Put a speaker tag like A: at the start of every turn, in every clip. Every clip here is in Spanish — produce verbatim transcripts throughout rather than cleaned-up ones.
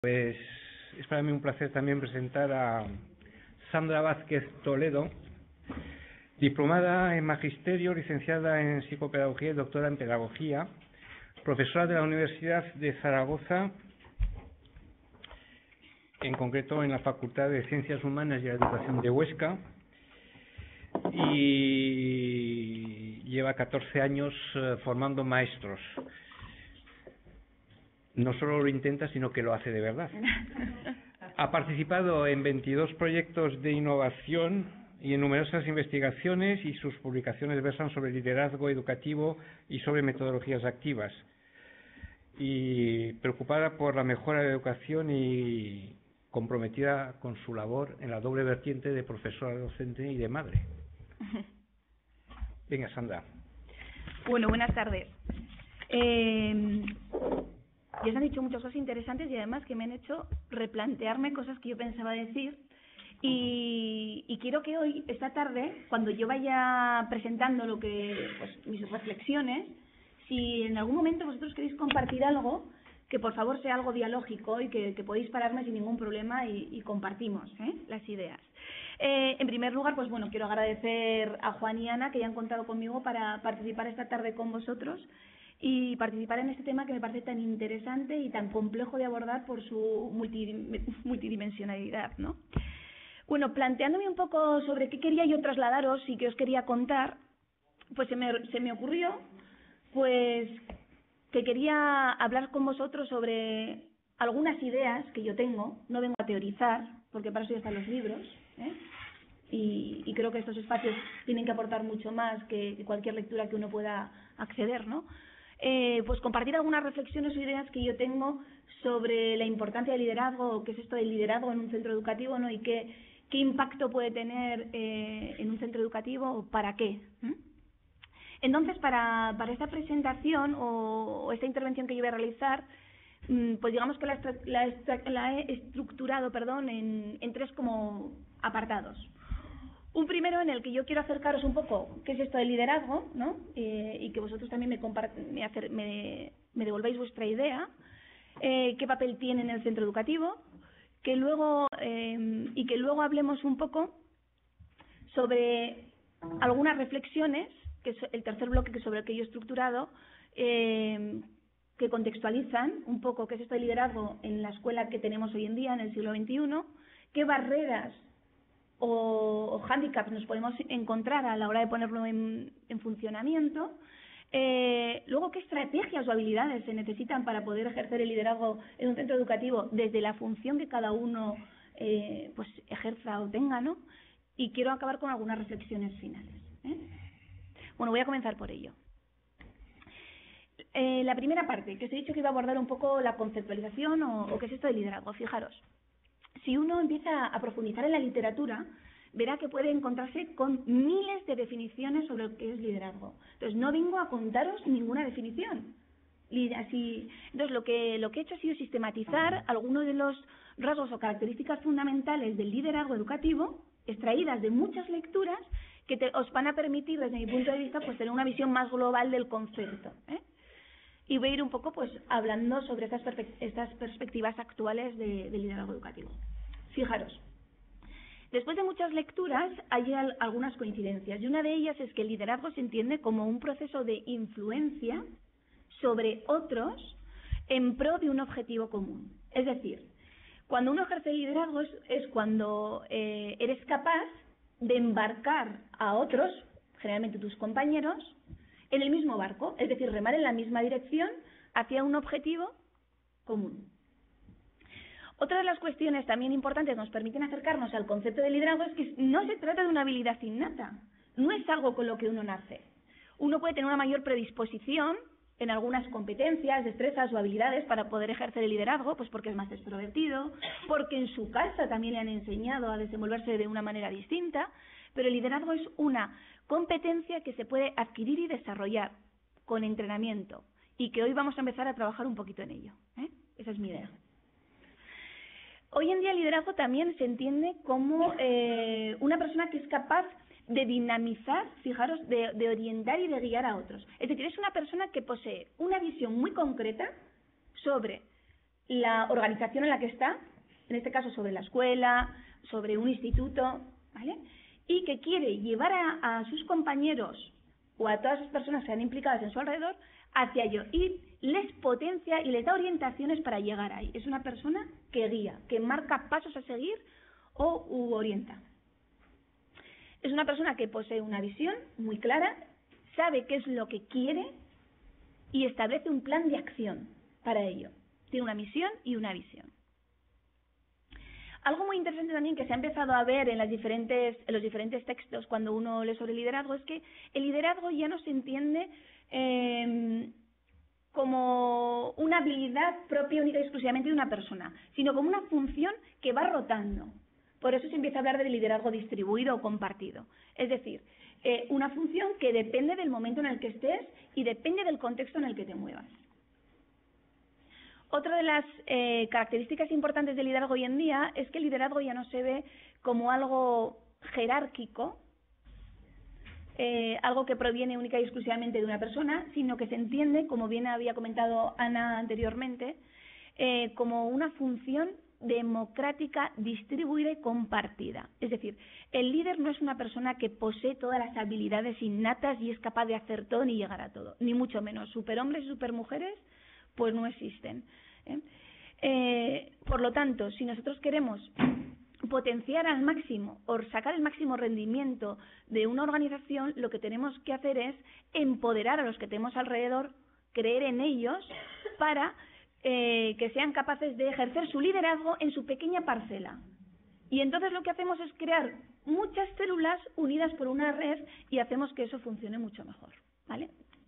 A: Pues es para mí un placer también presentar a Sandra Vázquez Toledo, diplomada en Magisterio, licenciada en Psicopedagogía y doctora en Pedagogía, profesora de la Universidad de Zaragoza, en concreto en la Facultad de Ciencias Humanas y la Educación de Huesca, y lleva catorce años eh, formando maestros. No solo lo intenta, sino que lo hace de verdad. Ha participado en veintidós proyectos de innovación y en numerosas investigaciones, y sus publicaciones versan sobre liderazgo educativo y sobre metodologías activas. Y preocupada por la mejora de la educación y comprometida con su labor en la doble vertiente de profesora docente y de madre. Venga, Sandra.
B: Bueno, buenas tardes. Eh... Ya os han dicho muchas cosas interesantes y además que me han hecho replantearme cosas que yo pensaba decir y, y quiero que hoy, esta tarde, cuando yo vaya presentando lo que, pues, mis reflexiones, si en algún momento vosotros queréis compartir algo, que por favor sea algo dialógico y que, que podéis pararme sin ningún problema y, y compartimos ¿eh? las ideas. Eh, en primer lugar, pues bueno, quiero agradecer a Juan y Ana que hayan contado conmigo para participar esta tarde con vosotros y participar en este tema que me parece tan interesante y tan complejo de abordar por su multidimensionalidad, ¿no? Bueno, planteándome un poco sobre qué quería yo trasladaros y qué os quería contar, pues se me, se me ocurrió pues que quería hablar con vosotros sobre algunas ideas que yo tengo. No vengo a teorizar, porque para eso ya están los libros, ¿eh? Y, y creo que estos espacios tienen que aportar mucho más que, que cualquier lectura que uno pueda acceder, ¿no? Eh, pues compartir algunas reflexiones o ideas que yo tengo sobre la importancia del liderazgo, qué es esto del liderazgo en un centro educativo, ¿no? Y qué, qué impacto puede tener eh, en un centro educativo o para qué. ¿Mm? Entonces, para, para esta presentación o, o esta intervención que yo voy a realizar, pues digamos que la, la, la he estructurado perdón, en, en tres como apartados. Un primero en el que yo quiero acercaros un poco qué es esto del liderazgo, ¿no? Eh, y que vosotros también me, me, hacer, me, me devolvéis vuestra idea, eh, qué papel tiene en el centro educativo, que luego eh, y que luego hablemos un poco sobre algunas reflexiones, que es el tercer bloque que sobre el que yo he estructurado, eh, que contextualizan un poco qué es esto del liderazgo en la escuela que tenemos hoy en día, en el siglo veintiuno, qué barreras o, o hándicaps nos podemos encontrar a la hora de ponerlo en, en funcionamiento, eh, luego qué estrategias o habilidades se necesitan para poder ejercer el liderazgo en un centro educativo desde la función que cada uno eh, pues ejerza o tenga, ¿no? Y quiero acabar con algunas reflexiones finales, ¿eh? Bueno, voy a comenzar por ello. Eh, la primera parte, que os he dicho que iba a abordar un poco la conceptualización o, o qué es esto del liderazgo. Fijaros, si uno empieza a profundizar en la literatura, verá que puede encontrarse con miles de definiciones sobre lo que es liderazgo. Entonces, no vengo a contaros ninguna definición. Así, entonces, lo que, lo que he hecho ha sido sistematizar algunos de los rasgos o características fundamentales del liderazgo educativo, extraídas de muchas lecturas, que te, os van a permitir, desde mi punto de vista, pues tener una visión más global del concepto, ¿eh? Y voy a ir un poco pues hablando sobre estas, estas perspectivas actuales de, de liderazgo educativo. Fijaros, después de muchas lecturas hay al, algunas coincidencias, y una de ellas es que el liderazgo se entiende como un proceso de influencia sobre otros en pro de un objetivo común. Es decir, cuando uno ejerce liderazgo es, es cuando eh, eres capaz de embarcar a otros, generalmente tus compañeros, en el mismo barco, es decir, remar en la misma dirección hacia un objetivo común. Otra de las cuestiones también importantes que nos permiten acercarnos al concepto de liderazgo es que no se trata de una habilidad innata, no es algo con lo que uno nace. Uno puede tener una mayor predisposición en algunas competencias, destrezas o habilidades para poder ejercer el liderazgo, pues porque es más extrovertido, porque en su casa también le han enseñado a desenvolverse de una manera distinta, pero el liderazgo es una competencia que se puede adquirir y desarrollar con entrenamiento y que hoy vamos a empezar a trabajar un poquito en ello, ¿eh? Esa es mi idea. Hoy en día el liderazgo también se entiende como eh, una persona que es capaz de dinamizar, fijaros, de, de orientar y de guiar a otros. Es decir, es una persona que posee una visión muy concreta sobre la organización en la que está, en este caso sobre la escuela, sobre un instituto, ¿vale? Y que quiere llevar a, a sus compañeros o a todas las personas que están implicadas en su alrededor hacia ello y les potencia y les da orientaciones para llegar ahí. Es una persona que guía, que marca pasos a seguir o u orienta. Es una persona que posee una visión muy clara, sabe qué es lo que quiere y establece un plan de acción para ello. Tiene una misión y una visión. Algo muy interesante también que se ha empezado a ver en, las diferentes, en los diferentes textos cuando uno lee sobre liderazgo es que el liderazgo ya no se entiende eh, como una habilidad propia, única y exclusivamente de una persona, sino como una función que va rotando. Por eso se empieza a hablar de liderazgo distribuido o compartido. Es decir, eh, una función que depende del momento en el que estés y depende del contexto en el que te muevas. Otra de las eh, características importantes del liderazgo hoy en día es que el liderazgo ya no se ve como algo jerárquico, eh, algo que proviene única y exclusivamente de una persona, sino que se entiende, como bien había comentado Ana anteriormente, eh, como una función democrática, distribuida y compartida. Es decir, el líder no es una persona que posee todas las habilidades innatas y es capaz de hacer todo ni llegar a todo, ni mucho menos. Superhombres y supermujeres pues no existen. ¿eh? Eh, por lo tanto, si nosotros queremos potenciar al máximo o sacar el máximo rendimiento de una organización, lo que tenemos que hacer es empoderar a los que tenemos alrededor, creer en ellos para eh, que sean capaces de ejercer su liderazgo en su pequeña parcela. Y entonces lo que hacemos es crear muchas células unidas por una red y hacemos que eso funcione mucho mejor, ¿vale?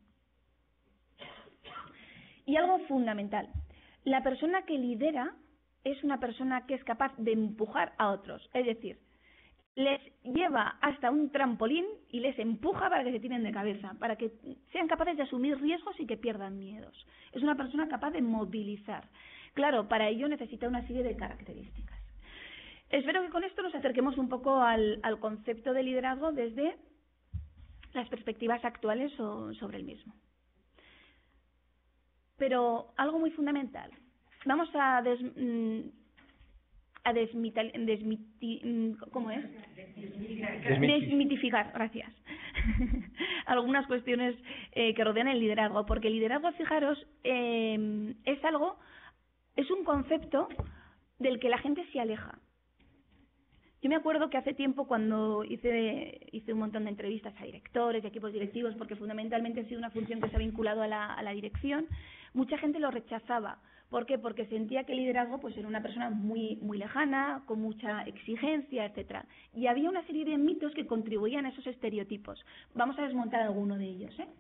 B: Y algo fundamental, la persona que lidera es una persona que es capaz de empujar a otros, es decir, les lleva hasta un trampolín y les empuja para que se tiren de cabeza, para que sean capaces de asumir riesgos y que pierdan miedos. Es una persona capaz de movilizar. Claro, para ello necesita una serie de características. Espero que con esto nos acerquemos un poco al, al concepto de liderazgo desde las perspectivas actuales o, sobre el mismo. Pero algo muy fundamental. Vamos a des, a desmital, desmiti, ¿cómo es? Desmitificar, gracias. Algunas cuestiones eh, que rodean el liderazgo, porque el liderazgo, fijaros, eh, es algo, es un concepto del que la gente se aleja. Yo me acuerdo que hace tiempo cuando hice, hice un montón de entrevistas a directores y equipos directivos, porque fundamentalmente ha sido una función que se ha vinculado a la, a la dirección, mucha gente lo rechazaba. ¿Por qué? Porque sentía que el liderazgo pues, era una persona muy, muy lejana, con mucha exigencia, etcétera. Y había una serie de mitos que contribuían a esos estereotipos. Vamos a desmontar alguno de ellos, ¿eh?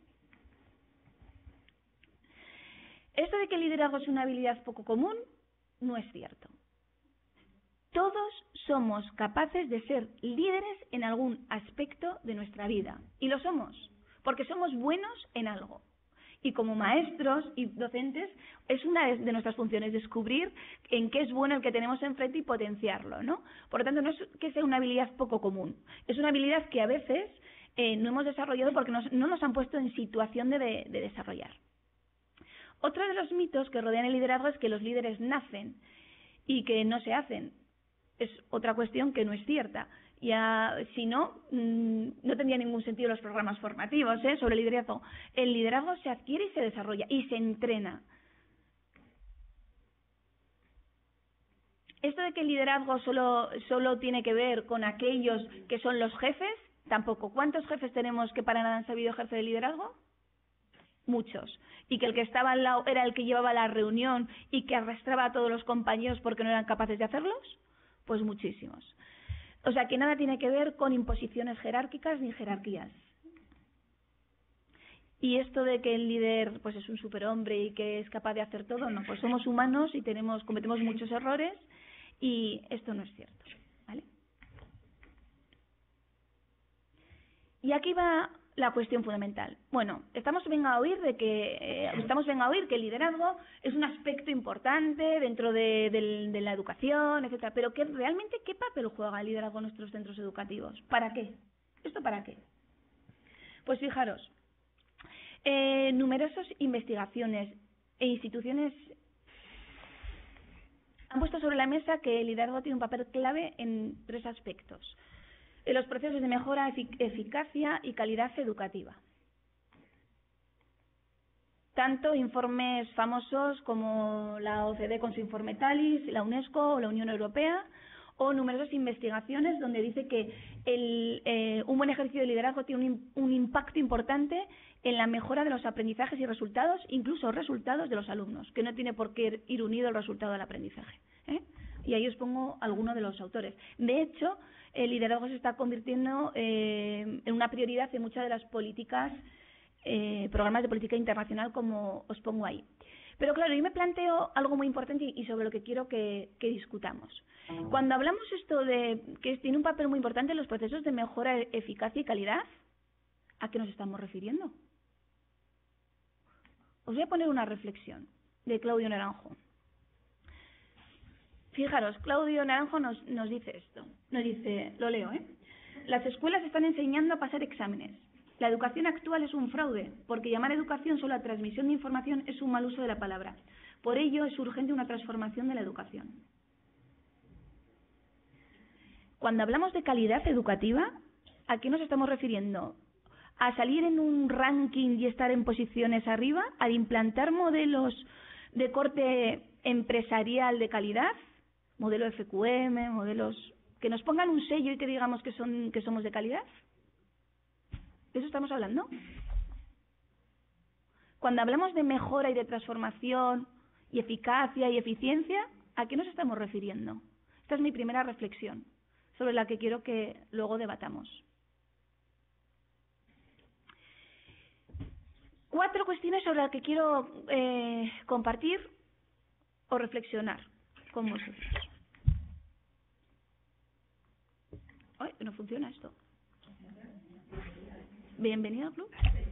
B: Esto de que el liderazgo es una habilidad poco común no es cierto. Todos somos capaces de ser líderes en algún aspecto de nuestra vida. Y lo somos, porque somos buenos en algo. Y como maestros y docentes, es una de nuestras funciones descubrir en qué es bueno el que tenemos enfrente y potenciarlo, ¿no? Por lo tanto, no es que sea una habilidad poco común. Es una habilidad que a veces eh, no hemos desarrollado porque nos, no nos han puesto en situación de, de, de desarrollar. Otro de los mitos que rodean el liderazgo es que los líderes nacen y que no se hacen. Es otra cuestión que no es cierta. Ya, si no, mmm, no tendría ningún sentido los programas formativos ¿eh? sobre liderazgo. El liderazgo se adquiere y se desarrolla y se entrena. Esto de que el liderazgo solo, solo tiene que ver con aquellos que son los jefes, tampoco. ¿Cuántos jefes tenemos que para nada han sabido ejercer el liderazgo? Muchos. Y que el que estaba al lado era el que llevaba la reunión y que arrastraba a todos los compañeros porque no eran capaces de hacerlos. Pues muchísimos. O sea, que nada tiene que ver con imposiciones jerárquicas ni jerarquías. Y esto de que el líder pues es un superhombre y que es capaz de hacer todo, no, pues somos humanos y tenemos cometemos muchos errores y esto no es cierto, ¿vale? Y aquí va la cuestión fundamental. Bueno, estamos venga a oír de que eh, estamos venga a oír que el liderazgo es un aspecto importante dentro de, de, de la educación, etcétera. Pero que realmente ¿qué papel juega el liderazgo en nuestros centros educativos? ¿Para qué? ¿Esto para qué? Pues fijaros, eh, numerosas investigaciones e instituciones han puesto sobre la mesa que el liderazgo tiene un papel clave en tres aspectos: en los procesos de mejora, efic eficacia y calidad educativa. Tanto informes famosos como la O C D con su informe TALIS, la UNESCO o la Unión Europea, o numerosas investigaciones donde dice que el, eh, un buen ejercicio de liderazgo tiene un, un impacto importante en la mejora de los aprendizajes y resultados, incluso resultados de los alumnos, que no tiene por qué ir unido el resultado del aprendizaje, ¿eh? Y ahí os pongo algunos de los autores. De hecho, el liderazgo se está convirtiendo eh, en una prioridad en muchas de las políticas, eh, programas de política internacional, como os pongo ahí. Pero claro, yo me planteo algo muy importante y sobre lo que quiero que, que discutamos. Cuando hablamos esto de que tiene un papel muy importante en los procesos de mejora, eficacia y calidad, ¿a qué nos estamos refiriendo? Os voy a poner una reflexión de Claudio Naranjo. Fijaros, Claudio Naranjo nos, nos dice esto. Nos dice, lo leo, ¿eh? Las escuelas están enseñando a pasar exámenes. La educación actual es un fraude, porque llamar educación solo a transmisión de información es un mal uso de la palabra. Por ello es urgente una transformación de la educación. Cuando hablamos de calidad educativa, ¿a qué nos estamos refiriendo? ¿A salir en un ranking y estar en posiciones arriba? ¿A implantar modelos de corte empresarial de calidad? ¿Modelo F Q M? ¿Modelos que nos pongan un sello y que digamos que, son, que somos de calidad? ¿De eso estamos hablando? Cuando hablamos de mejora y de transformación y eficacia y eficiencia, ¿a qué nos estamos refiriendo? Esta es mi primera reflexión, sobre la que quiero que luego debatamos. Cuatro cuestiones sobre las que quiero eh, compartir o reflexionar con vosotros. Ay, no funciona esto. Bienvenido al club.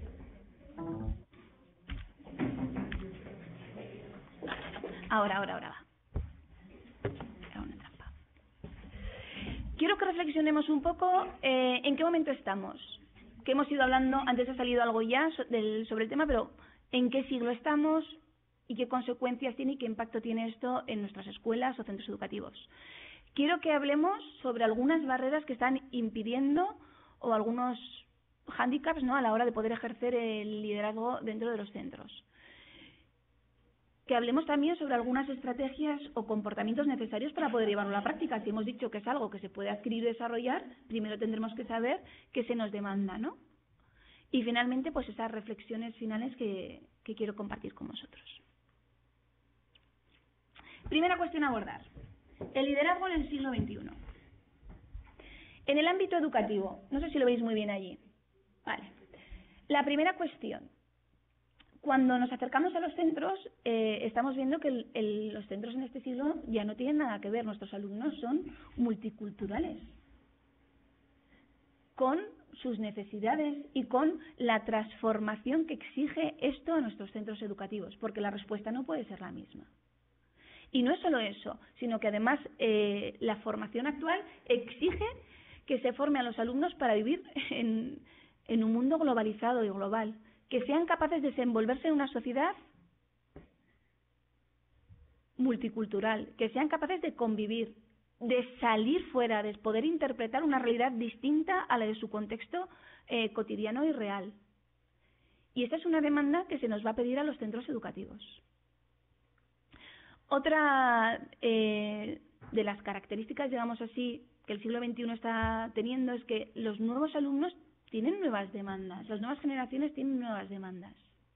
B: Ahora, ahora, ahora va. Era una trampa. Quiero que reflexionemos un poco eh, en qué momento estamos. Que hemos ido hablando, antes ha salido algo ya so, del, sobre el tema, pero en qué siglo estamos y qué consecuencias tiene y qué impacto tiene esto en nuestras escuelas o centros educativos. Quiero que hablemos sobre algunas barreras que están impidiendo o algunos hándicaps, ¿no?, a la hora de poder ejercer el liderazgo dentro de los centros. Que hablemos también sobre algunas estrategias o comportamientos necesarios para poder llevarlo a la práctica. Si hemos dicho que es algo que se puede adquirir y desarrollar, primero tendremos que saber qué se nos demanda, ¿no? Y finalmente, pues esas reflexiones finales que, que quiero compartir con vosotros. Primera cuestión a abordar. El liderazgo en el siglo veintiuno. En el ámbito educativo, no sé si lo veis muy bien allí. Vale. La primera cuestión. Cuando nos acercamos a los centros, eh, estamos viendo que el, el, los centros en este siglo ya no tienen nada que ver. Nuestros alumnos son multiculturales, con sus necesidades y con la transformación que exige esto a nuestros centros educativos, porque la respuesta no puede ser la misma. Y no es solo eso, sino que además eh, la formación actual exige que se forme a los alumnos para vivir en, en un mundo globalizado y global, que sean capaces de desenvolverse en una sociedad multicultural, que sean capaces de convivir, de salir fuera, de poder interpretar una realidad distinta a la de su contexto eh, cotidiano y real. Y esta es una demanda que se nos va a pedir a los centros educativos. Otra eh, de las características, digamos así, que el siglo veintiuno está teniendo es que los nuevos alumnos tienen nuevas demandas, las nuevas generaciones tienen nuevas demandas.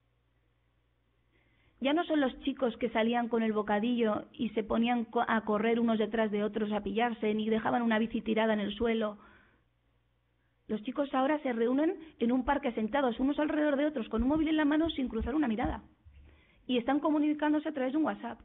B: Ya no son los chicos que salían con el bocadillo y se ponían a correr unos detrás de otros a pillarse, ni dejaban una bici tirada en el suelo. Los chicos ahora se reúnen en un parque sentados unos alrededor de otros con un móvil en la mano sin cruzar una mirada. Y están comunicándose a través de un WhatsApp.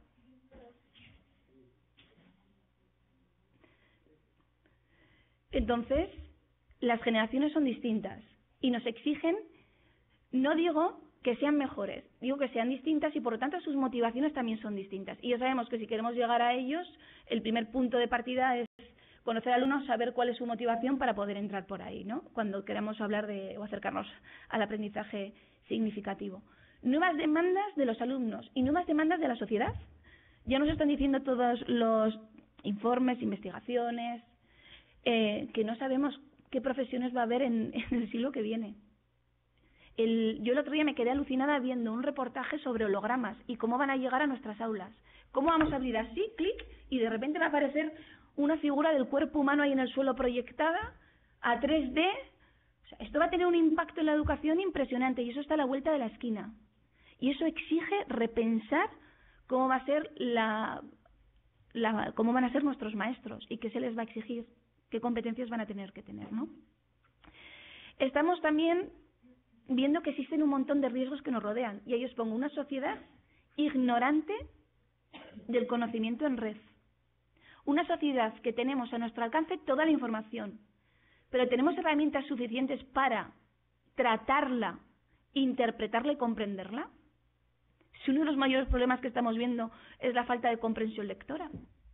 B: Entonces, las generaciones son distintas y nos exigen, no digo que sean mejores, digo que sean distintas y por lo tanto sus motivaciones también son distintas. Y ya sabemos que si queremos llegar a ellos, el primer punto de partida es conocer al alumno, saber cuál es su motivación para poder entrar por ahí, ¿no?, cuando queramos hablar de o acercarnos al aprendizaje significativo. Nuevas demandas de los alumnos y nuevas demandas de la sociedad. Ya nos están diciendo todos los informes, investigaciones, eh, que no sabemos qué profesiones va a haber en, en el siglo que viene. El, yo el otro día me quedé alucinada viendo un reportaje sobre hologramas y cómo van a llegar a nuestras aulas. Cómo vamos a abrir así, clic, y de repente va a aparecer una figura del cuerpo humano ahí en el suelo proyectada a tres D. O sea, esto va a tener un impacto en la educación impresionante y eso está a la vuelta de la esquina. Y eso exige repensar cómo va a ser la, la, cómo van a ser nuestros maestros y qué se les va a exigir, qué competencias van a tener que tener, ¿no? Estamos también viendo que existen un montón de riesgos que nos rodean y ahí os pongo una sociedad ignorante del conocimiento en red. Una sociedad que tenemos a nuestro alcance toda la información, pero tenemos herramientas suficientes para tratarla, interpretarla y comprenderla. Si uno de los mayores problemas que estamos viendo es la falta de comprensión lectora.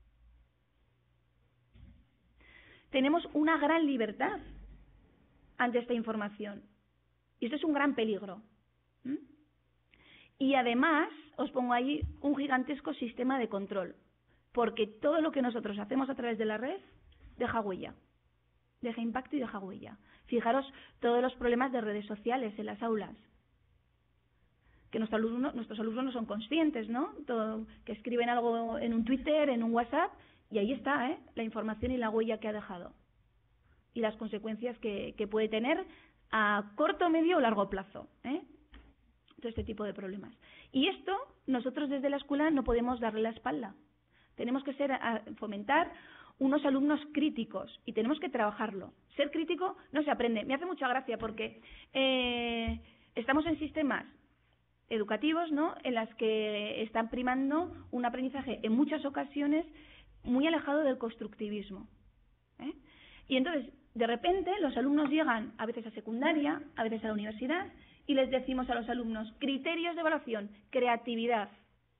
B: Tenemos una gran libertad ante esta información y esto es un gran peligro. ¿Mm? Y además os pongo ahí un gigantesco sistema de control, porque todo lo que nosotros hacemos a través de la red deja huella, deja impacto y deja huella. Fijaros todos los problemas de redes sociales en las aulas, que nuestros alumnos, nuestros alumnos no son conscientes, ¿no? Todo, que escriben algo en un Twitter, en un WhatsApp, y ahí está, ¿eh?, la información y la huella que ha dejado. Y las consecuencias que, que puede tener a corto, medio o largo plazo, ¿eh? Todo este tipo de problemas. Y esto, nosotros desde la escuela no podemos darle la espalda. Tenemos que ser, a, fomentar unos alumnos críticos y tenemos que trabajarlo. Ser crítico no se aprende. Me hace mucha gracia porque eh, estamos en sistemas educativos, ¿no?, en las que están primando un aprendizaje en muchas ocasiones muy alejado del constructivismo, ¿eh? Y entonces, de repente, los alumnos llegan a veces a secundaria, a veces a la universidad, y les decimos a los alumnos, criterios de evaluación, creatividad.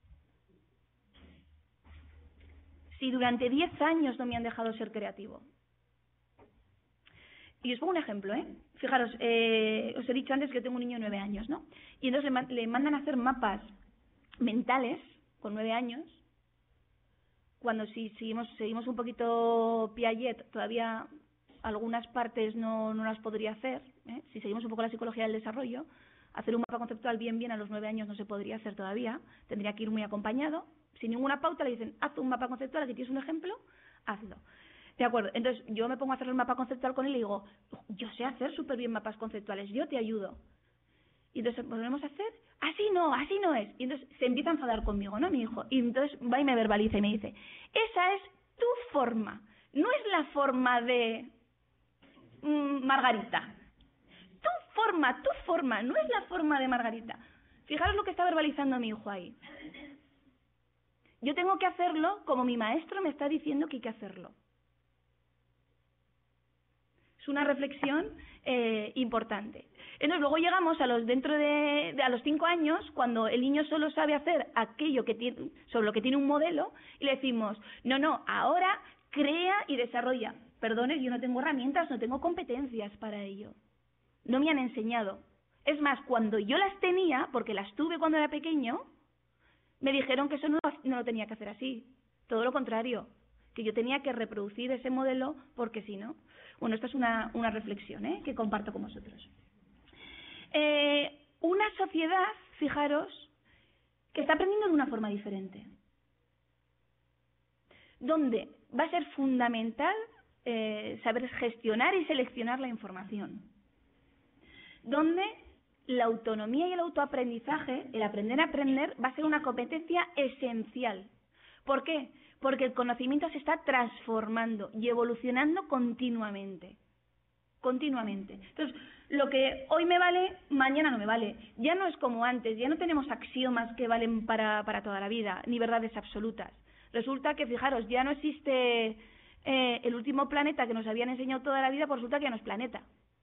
B: Si durante diez años no me han dejado ser creativo. Y os pongo un ejemplo, ¿eh? Fijaros, eh, os he dicho antes que tengo un niño de nueve años, ¿no? Y entonces le, le mandan a hacer mapas mentales con nueve años. Cuando si seguimos, seguimos un poquito Piaget, todavía algunas partes no, no las podría hacer, ¿eh? Si seguimos un poco la psicología del desarrollo, hacer un mapa conceptual bien bien a los nueve años no se podría hacer todavía, tendría que ir muy acompañado. Sin ninguna pauta le dicen, haz un mapa conceptual, aquí tienes un ejemplo, hazlo. De acuerdo, entonces yo me pongo a hacer el mapa conceptual con él y digo, yo sé hacer súper bien mapas conceptuales, yo te ayudo. Y entonces volvemos a hacer, así no, así no es. Y entonces se empieza a enfadar conmigo, ¿no?, mi hijo. Y entonces va y me verbaliza y me dice, esa es tu forma, no es la forma de mmm, Margarita. Tu forma, tu forma, no es la forma de Margarita. Fijaros lo que está verbalizando mi hijo ahí. Yo tengo que hacerlo como mi maestro me está diciendo que hay que hacerlo. Es una reflexión eh, importante. Entonces luego llegamos a los dentro de, de a los cinco años, cuando el niño solo sabe hacer aquello que tiene, sobre lo que tiene un modelo, y le decimos, no, no, ahora crea y desarrolla. Perdone, yo no tengo herramientas, no tengo competencias para ello. No me han enseñado. Es más, cuando yo las tenía, porque las tuve cuando era pequeño, me dijeron que eso no, no lo tenía que hacer así. Todo lo contrario, que yo tenía que reproducir ese modelo porque si no. Bueno, esta es una, una reflexión, ¿eh?, que comparto con vosotros. Eh, una sociedad, fijaros, que está aprendiendo de una forma diferente, donde va a ser fundamental eh, saber gestionar y seleccionar la información, donde la autonomía y el autoaprendizaje, el aprender a aprender, va a ser una competencia esencial. ¿Por qué? Porque el conocimiento se está transformando y evolucionando continuamente. Continuamente. Entonces, lo que hoy me vale, mañana no me vale. Ya no es como antes, ya no tenemos axiomas que valen para, para toda la vida, ni verdades absolutas. Resulta que, fijaros, ya no existe eh, el último planeta que nos habían enseñado toda la vida, pues resulta que ya no es planeta.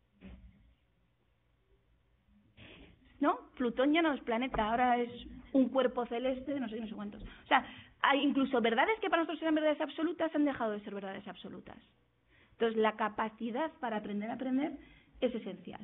B: ¿No? Plutón ya no es planeta, ahora es un cuerpo celeste de no sé, no sé cuántos. O sea, hay incluso verdades que para nosotros eran verdades absolutas han dejado de ser verdades absolutas. Entonces, la capacidad para aprender a aprender es esencial.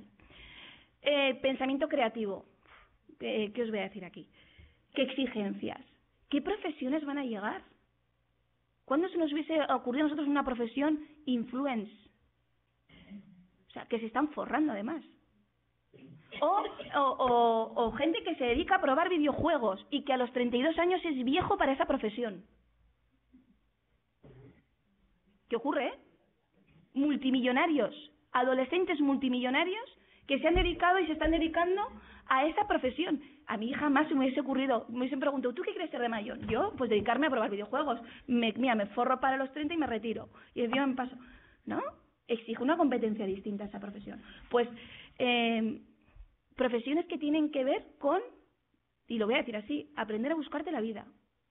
B: Eh, pensamiento creativo. Eh, ¿Qué os voy a decir aquí? ¿Qué exigencias? ¿qué profesiones van a llegar? ¿Cuándo se nos hubiese ocurrido a nosotros una profesión influence? O sea, que se están forrando además. O, o, o, o gente que se dedica a probar videojuegos y que a los treinta y dos años es viejo para esa profesión. ¿Qué ocurre, eh? Multimillonarios, adolescentes multimillonarios que se han dedicado y se están dedicando a esa profesión. A mí jamás se me hubiese ocurrido, me hubiesen preguntado, ¿tú qué quieres ser de mayor? Yo, pues dedicarme a probar videojuegos. Me, mira, me forro para los treinta y me retiro. Y encima me paso. ¿No? Exige una competencia distinta a esa profesión. Pues, eh, profesiones que tienen que ver con, y lo voy a decir así, aprender a buscarte la vida.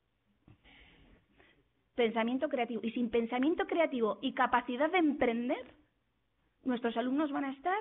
B: Pensamiento creativo. Y sin pensamiento creativo y capacidad de emprender, nuestros alumnos van a estar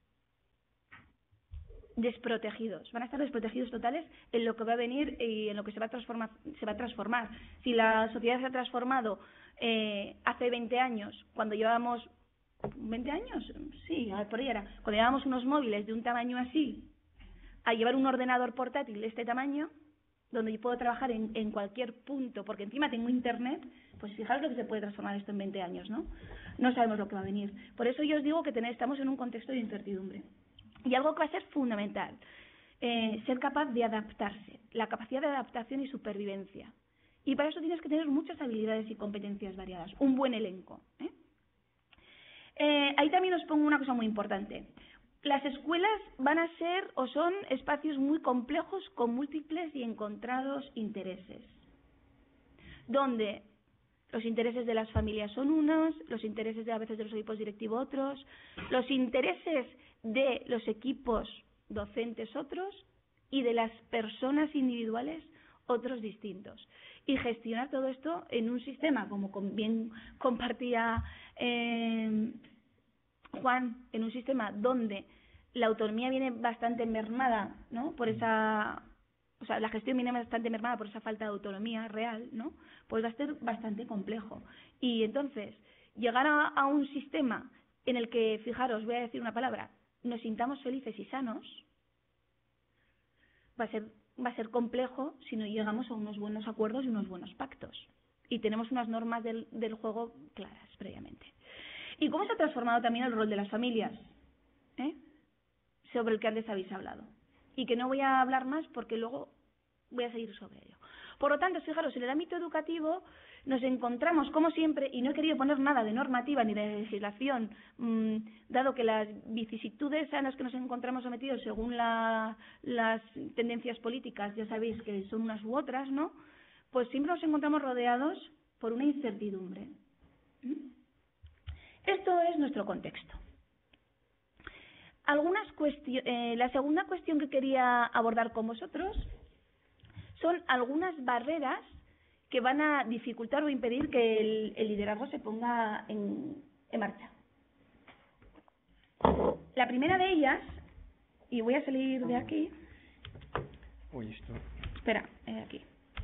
B: desprotegidos, van a estar desprotegidos totales en lo que va a venir y en lo que se va a transformar. Se va a transformar. Si la sociedad se ha transformado eh, hace veinte años, cuando llevábamos veinte años, sí, por ahí era, cuando llevábamos unos móviles de un tamaño así, a llevar un ordenador portátil de este tamaño, donde yo puedo trabajar en, en cualquier punto, porque encima tengo internet, pues fijaros lo que se puede transformar esto en veinte años, ¿no? No sabemos lo que va a venir. Por eso yo os digo que tener, estamos en un contexto de incertidumbre. Y algo que va a ser fundamental, eh, ser capaz de adaptarse, la capacidad de adaptación y supervivencia. Y para eso tienes que tener muchas habilidades y competencias variadas, un buen elenco, ¿eh? Eh, ahí también os pongo una cosa muy importante. Las escuelas van a ser o son espacios muy complejos con múltiples y encontrados intereses, donde los intereses de las familias son unos, los intereses de a veces de los equipos directivos otros, los intereses de los equipos docentes otros y de las personas individuales otros distintos. Y gestionar todo esto en un sistema, como bien compartía eh, Juan, en un sistema donde la autonomía viene bastante mermada, ¿no? Por esa, o sea, la gestión viene bastante mermada por esa falta de autonomía real, ¿no? Pues va a ser bastante complejo. Y entonces, llegar a, a un sistema en el que, fijaros, voy a decir una palabra, nos sintamos felices y sanos, va a ser, va a ser complejo si no llegamos a unos buenos acuerdos y unos buenos pactos. Y tenemos unas normas del, del juego claras previamente. ¿Y cómo se ha transformado también el rol de las familias? ¿Eh? Sobre el que antes habéis hablado. Y que no voy a hablar más porque luego voy a seguir sobre ello. Por lo tanto, fijaros, en el ámbito educativo nos encontramos, como siempre, y no he querido poner nada de normativa ni de legislación, mmm, dado que las vicisitudes a las que nos encontramos sometidos según la, las tendencias políticas, ya sabéis que son unas u otras, ¿no? Pues siempre nos encontramos rodeados por una incertidumbre. ¿Mm? Esto es nuestro contexto. Algunas cuestiones, eh, la segunda cuestión que quería abordar con vosotros son algunas barreras que van a dificultar o impedir que el, el liderazgo se ponga en, en marcha. La primera de ellas, y voy a salir de aquí.
A: Uy, esto.
B: Espera, eh, aquí.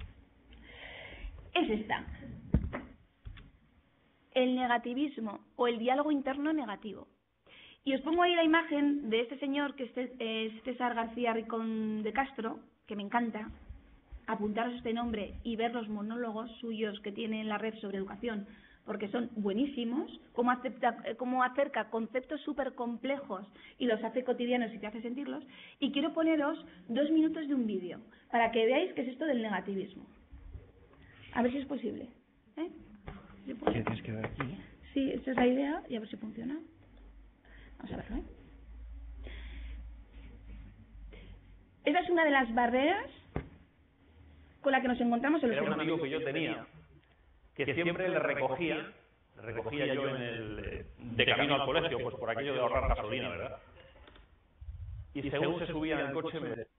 B: Es esta. El negativismo o el diálogo interno negativo. Y os pongo ahí la imagen de este señor que es César García Ricón de Castro, que me encanta. Apuntaros este nombre y ver los monólogos suyos que tiene en la red sobre educación, porque son buenísimos, cómo, acepta, cómo acerca conceptos súper complejos y los hace cotidianos y te hace sentirlos. Y quiero poneros dos minutos de un vídeo, para que veáis qué es esto del negativismo. A ver si es posible. ¿Eh? ¿Sí puede?
A: ¿Qué tienes que dar aquí?
B: Sí, esta es la idea, y a ver si funciona. Vamos a verlo, ¿eh? Esa es una de las barreras con la que nos encontramos en los...
C: Era un amigo que yo tenía, que siempre le recogía, le recogía yo en el, de camino al colegio, pues por aquello de ahorrar gasolina, ¿verdad? Y según se subía en el coche me decía...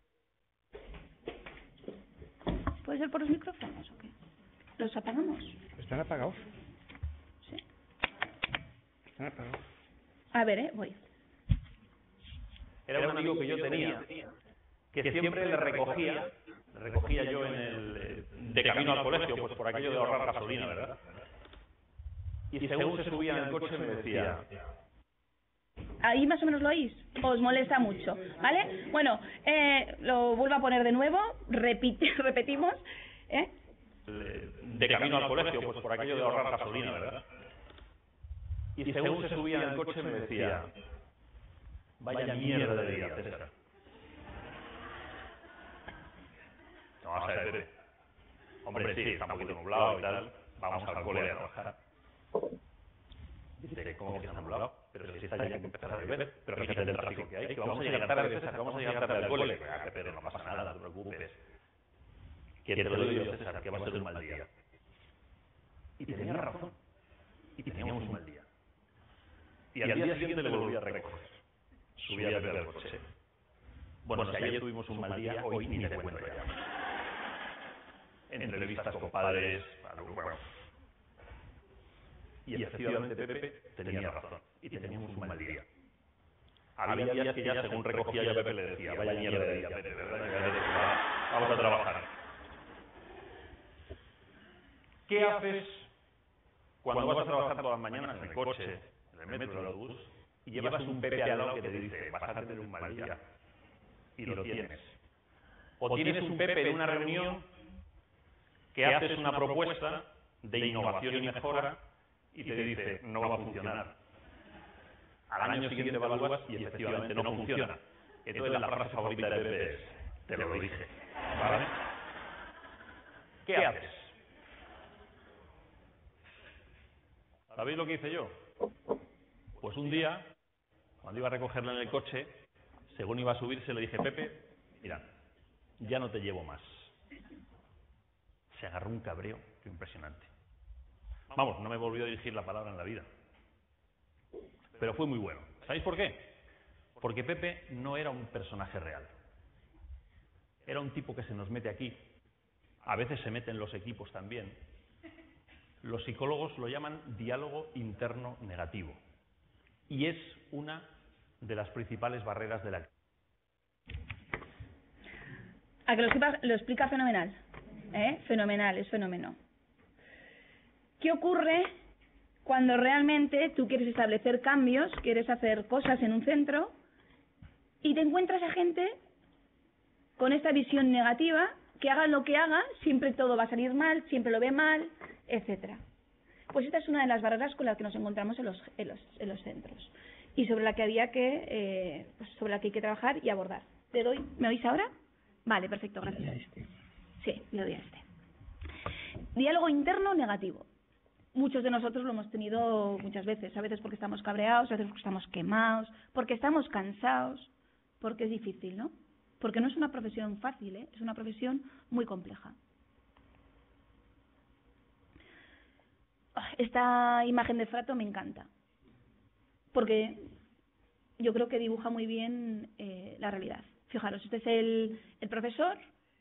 B: ¿Puede ser por los micrófonos o qué? ¿Los apagamos?
A: ¿Están apagados?
B: Sí.
A: Están apagados.
B: A ver, ¿eh? Voy.
C: Era un amigo que yo tenía, que siempre le recogía, le recogía yo en el, de camino al colegio, pues por aquello de ahorrar gasolina, ¿verdad? Y según se subía en el coche me decía...
B: Ahí más o menos lo oís, os molesta mucho, ¿vale? Bueno, eh, lo vuelvo a poner de nuevo, repite, repetimos. ¿Eh?
C: De camino al colegio, pues por aquello de ahorrar gasolina, ¿verdad? Y según se subía en el coche me decía, vaya mierda de día, César. No, vamos a ver, Pepe. Hombre, sí, está un poquito nublado y tal, vamos al cole a trabajar. Dice, ¿cómo que está nublado? Pero si está ya que empezar a llover, pero fíjate el tráfico que hay, que vamos a llegar tarde, César, que vamos a llegar tarde al cole. Pero no pasa nada, no te preocupes. Que te lo digo yo, César, que va a ser un mal día. Y tenía razón. Y teníamos un mal día. Y al día siguiente le volví a recoger. Subí a ver el coche. Bueno, si ayer tuvimos un mal día, hoy ni te cuento ya. Entrevistas con padres, bueno. Y efectivamente Pepe tenía razón. Y teníamos un mal día. Había días que ya según recogía yo a Pepe le decía, vaya mierda de día, Pepe, ¿verdad? Vamos a trabajar. ¿Qué haces cuando vas a trabajar todas las mañanas en el coche, en el metro, en el autobús, y llevas un Pepe al lado que te dice, vas a tener un mal día, y lo tienes? O tienes un Pepe en una reunión que haces una propuesta de innovación y mejora y te dice, no va a funcionar. Al año siguiente evalúas y efectivamente no funciona. Entonces la frase favorita de Pepe es, te lo dije. ¿Vale? ¿Qué haces? ¿Sabéis lo que hice yo? Pues un día, cuando iba a recogerle en el coche, según iba a subirse, le dije, Pepe, mira, ya no te llevo más. Se agarró un cabreo impresionante. Vamos, no me volvió a dirigir la palabra en la vida. Pero fue muy bueno. ¿Sabéis por qué? Porque Pepe no era un personaje real. Era un tipo que se nos mete aquí. A veces se mete en los equipos también. Los psicólogos lo llaman diálogo interno negativo. Y es una de las principales barreras de la...
B: A que lo explica, lo explica fenomenal. ¿Eh? Fenomenal, es fenómeno. ¿Qué ocurre cuando realmente tú quieres establecer cambios, quieres hacer cosas en un centro y te encuentras a gente con esta visión negativa que haga lo que haga, siempre todo va a salir mal, siempre lo ve mal, etcétera? Pues esta es una de las barreras con las que nos encontramos en los, en los, en los centros y sobre la que había que eh, pues sobre la que hay que trabajar y abordar. ¿Te doy? ¿Me oís ahora? Vale, perfecto, gracias. Sí, le doy a este. Diálogo interno negativo. Muchos de nosotros lo hemos tenido muchas veces, a veces porque estamos cabreados, a veces porque estamos quemados, porque estamos cansados, porque es difícil, ¿no? Porque no es una profesión fácil, ¿eh? Es una profesión muy compleja. Esta imagen de Frato me encanta, porque yo creo que dibuja muy bien eh, la realidad. Fijaros, este es el, el profesor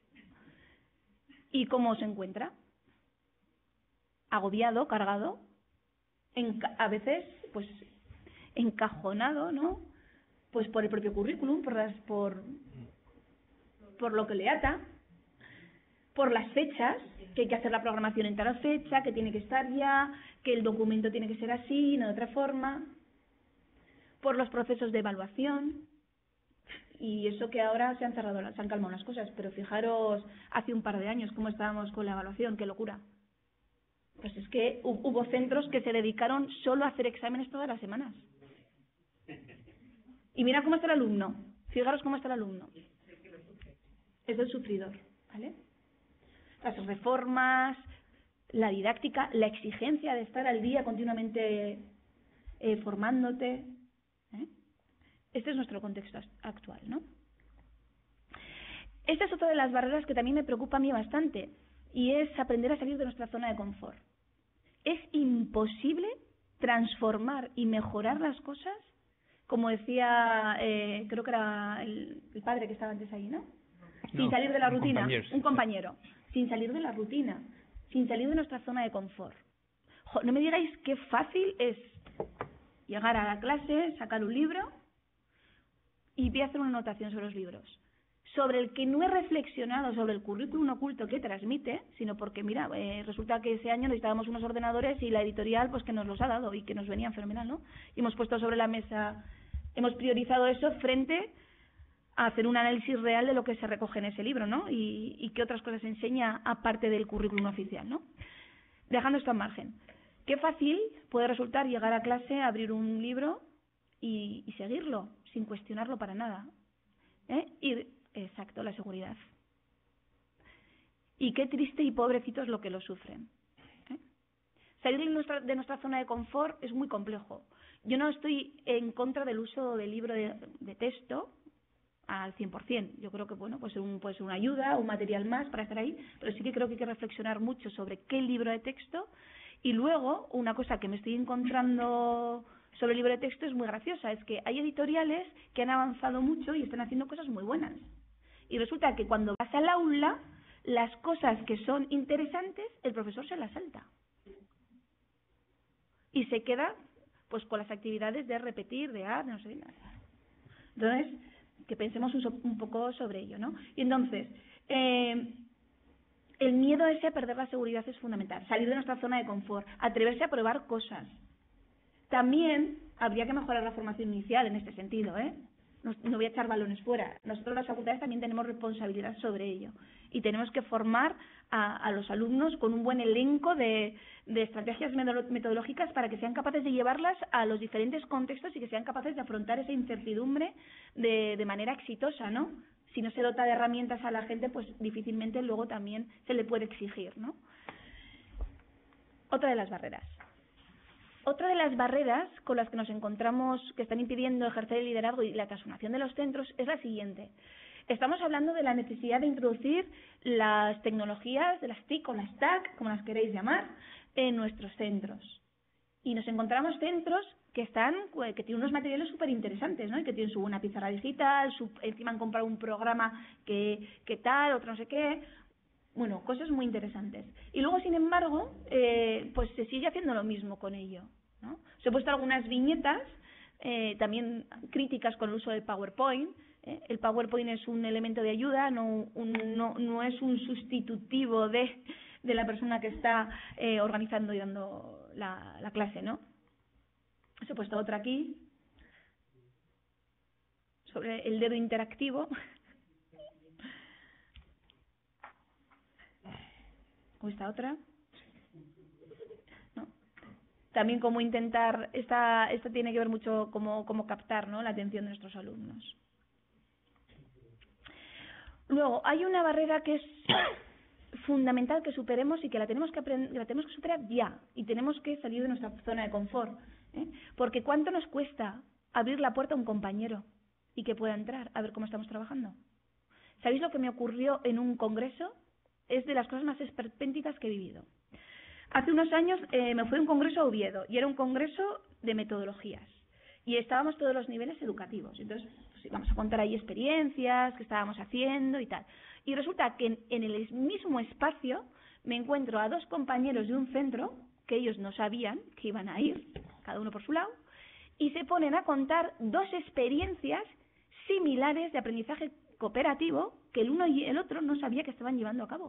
B: y cómo se encuentra. Agobiado, cargado, a veces pues encajonado, ¿no? Pues por el propio currículum, por las, por, por lo que le ata, por las fechas, que hay que hacer la programación en tal fecha, que tiene que estar ya, que el documento tiene que ser así, no de otra forma, por los procesos de evaluación, y eso que ahora se han cerrado, se han calmado las cosas, pero fijaros hace un par de años cómo estábamos con la evaluación, qué locura. Pues es que hubo centros que se dedicaron solo a hacer exámenes todas las semanas. Y mira cómo está el alumno. Fijaros cómo está el alumno. Es el sufridor, ¿vale? Las reformas, la didáctica, la exigencia de estar al día continuamente eh, formándote. ¿eh? Este es nuestro contexto actual, ¿no? Esta es otra de las barreras que también me preocupa a mí bastante, y es aprender a salir de nuestra zona de confort. Es imposible transformar y mejorar las cosas, como decía, eh, creo que era el, el padre que estaba antes ahí, ¿no? Sin
A: no,
B: salir de la
A: un
B: rutina,
A: compañero,
B: un compañero, sin salir de la rutina, sin salir de nuestra zona de confort. Jo, no me digáis qué fácil es llegar a la clase, sacar un libro y voy a hacer una anotación sobre los libros, sobre el que no he reflexionado sobre el currículum oculto que transmite, sino porque, mira, eh, resulta que ese año necesitábamos unos ordenadores y la editorial pues que nos los ha dado y que nos venían fenomenal, ¿no? Y hemos puesto sobre la mesa, hemos priorizado eso frente a hacer un análisis real de lo que se recoge en ese libro, ¿no? Y, y qué otras cosas enseña aparte del currículum oficial, ¿no? Dejando esto al margen. Qué fácil puede resultar llegar a clase, abrir un libro y, y seguirlo, sin cuestionarlo para nada. ¿Eh? Y, exacto, la seguridad. Y qué triste y pobrecitos lo que lo sufren. ¿Eh? Salir de nuestra, de nuestra zona de confort es muy complejo. Yo no estoy en contra del uso del libro de, de texto al cien por cien. Yo creo que bueno, pues un, puede ser una ayuda, un material más para estar ahí, pero sí que creo que hay que reflexionar mucho sobre qué libro de texto. Y luego, una cosa que me estoy encontrando sobre el libro de texto es muy graciosa, es que hay editoriales que han avanzado mucho y están haciendo cosas muy buenas. Y resulta que cuando vas al aula, las cosas que son interesantes, el profesor se las salta. Y se queda pues con las actividades de repetir, de ah, no sé nada. Entonces, que pensemos un, un poco sobre ello, ¿no? Y entonces, eh, el miedo ese a perder la seguridad es fundamental. Salir de nuestra zona de confort, atreverse a probar cosas. También habría que mejorar la formación inicial en este sentido, ¿eh? No, no voy a echar balones fuera. Nosotros las facultades también tenemos responsabilidad sobre ello. Y tenemos que formar a, a los alumnos con un buen elenco de, de estrategias metodológicas para que sean capaces de llevarlas a los diferentes contextos y que sean capaces de afrontar esa incertidumbre de, de manera exitosa, ¿no? Si no se dota de herramientas a la gente, pues difícilmente luego también se le puede exigir, ¿no? Otra de las barreras. Otra de las barreras con las que nos encontramos que están impidiendo ejercer el liderazgo y la transformación de los centros es la siguiente. Estamos hablando de la necesidad de introducir las tecnologías, de las T I C o las T A C, como las queréis llamar, en nuestros centros. Y nos encontramos centros que están, que tienen unos materiales súper interesantes, ¿no? Y que tienen su buena pizarra digital, su, encima han comprado un programa que, que tal, otro no sé qué. Bueno, cosas muy interesantes. Y luego, sin embargo, eh, pues se sigue haciendo lo mismo con ello, ¿no? Se he puesto algunas viñetas, eh, también críticas con el uso del PowerPoint. ¿eh? El PowerPoint es un elemento de ayuda, no, un, no, no es un sustitutivo de, de la persona que está eh, organizando y dando la, la clase, ¿no? Se ha puesto otra aquí, sobre el dedo interactivo. ¿O esta otra? No. También cómo intentar, esta, esta tiene que ver mucho cómo, cómo captar, ¿no?, la atención de nuestros alumnos. Luego, hay una barrera que es fundamental que superemos y que la tenemos que aprender, la tenemos que superar ya, y tenemos que salir de nuestra zona de confort, ¿eh? Porque ¿cuánto nos cuesta abrir la puerta a un compañero y que pueda entrar a ver cómo estamos trabajando? ¿Sabéis lo que me ocurrió en un congreso? Es de las cosas más esperpénticas que he vivido. Hace unos años eh, me fui a un congreso a Oviedo y era un congreso de metodologías y estábamos todos los niveles educativos. Entonces pues, íbamos a contar ahí experiencias que estábamos haciendo y tal. Y resulta que en, en el mismo espacio me encuentro a dos compañeros de un centro que ellos no sabían que iban a ir, cada uno por su lado, y se ponen a contar dos experiencias similares de aprendizaje cooperativo que el uno y el otro no sabía que estaban llevando a cabo.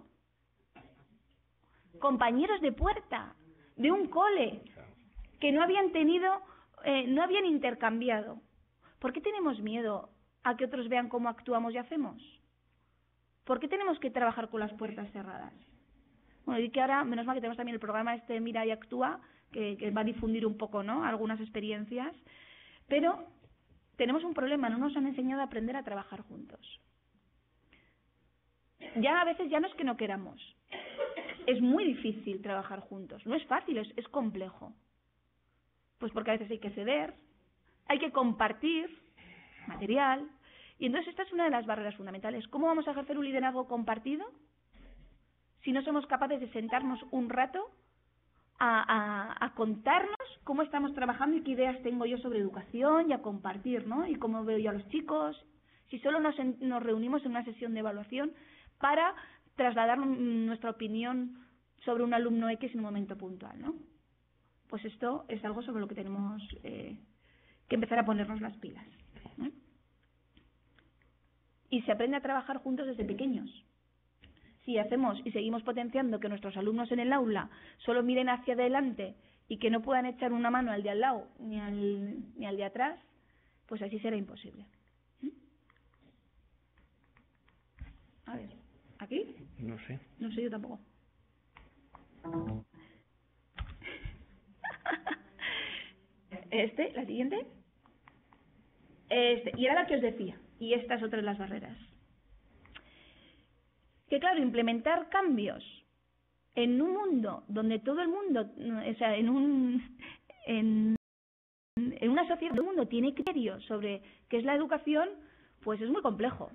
B: Compañeros de puerta, de un cole, que no habían tenido, eh, no habían intercambiado. ¿Por qué tenemos miedo a que otros vean cómo actuamos y hacemos? ¿Por qué tenemos que trabajar con las puertas cerradas? Bueno, y que ahora, menos mal que tenemos también el programa este Mira y Actúa, que, que va a difundir un poco, ¿no?, algunas experiencias, pero tenemos un problema, no nos han enseñado a aprender a trabajar juntos. Ya a veces ya no es que no queramos, es muy difícil trabajar juntos, no es fácil, es, es complejo. Pues porque a veces hay que ceder, hay que compartir material, y entonces esta es una de las barreras fundamentales. ¿Cómo vamos a ejercer un liderazgo compartido si no somos capaces de sentarnos un rato a, a, a contarnos cómo estamos trabajando y qué ideas tengo yo sobre educación y a compartir, ¿no?, y cómo veo yo a los chicos? Si solo nos, nos reunimos en una sesión de evaluación para trasladar nuestra opinión sobre un alumno X en un momento puntual, ¿no? Pues esto es algo sobre lo que tenemos eh, que empezar a ponernos las pilas, ¿no? Y se aprende a trabajar juntos desde pequeños. Si hacemos y seguimos potenciando que nuestros alumnos en el aula solo miren hacia adelante y que no puedan echar una mano al de al lado ni al, ni al de atrás, pues así será imposible. A ver, ¿aquí?
A: No sé.
B: No sé, yo tampoco. Este, la siguiente. Este, y era la que os decía. Y esta es otra de las barreras. Que claro, implementar cambios en un mundo donde todo el mundo, o sea, en un en, en una sociedad donde todo el mundo tiene criterios sobre qué es la educación, pues es muy complejo.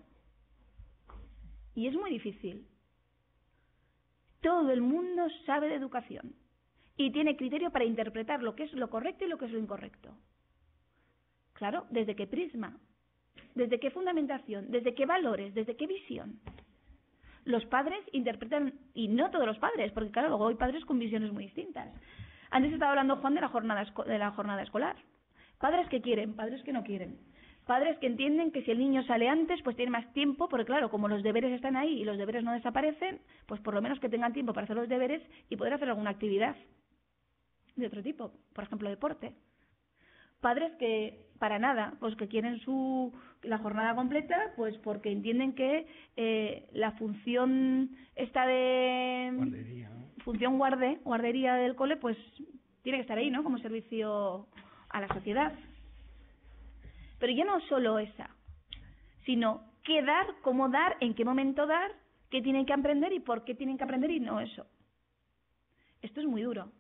B: Y es muy difícil. Todo el mundo sabe de educación y tiene criterio para interpretar lo que es lo correcto y lo que es lo incorrecto. Claro, ¿desde qué prisma? ¿Desde qué fundamentación? ¿Desde qué valores? ¿Desde qué visión? Los padres interpretan, y no todos los padres, porque claro, luego hay padres con visiones muy distintas. Antes estaba hablando Juan de la jornada, de la jornada escolar. Padres que quieren, padres que no quieren. Padres que entienden que si el niño sale antes, pues tiene más tiempo, porque claro, como los deberes están ahí y los deberes no desaparecen, pues por lo menos que tengan tiempo para hacer los deberes y poder hacer alguna actividad de otro tipo, por ejemplo, deporte. Padres que, para nada, pues que quieren su la jornada completa, pues porque entienden que eh, la función esta de...
A: Guardería, ¿no?
B: Función guarde, guardería del cole, pues tiene que estar ahí, ¿no? Como servicio a la sociedad. Pero ya no solo esa, sino qué dar, cómo dar, en qué momento dar, qué tienen que aprender y por qué tienen que aprender y no eso. Esto es muy duro.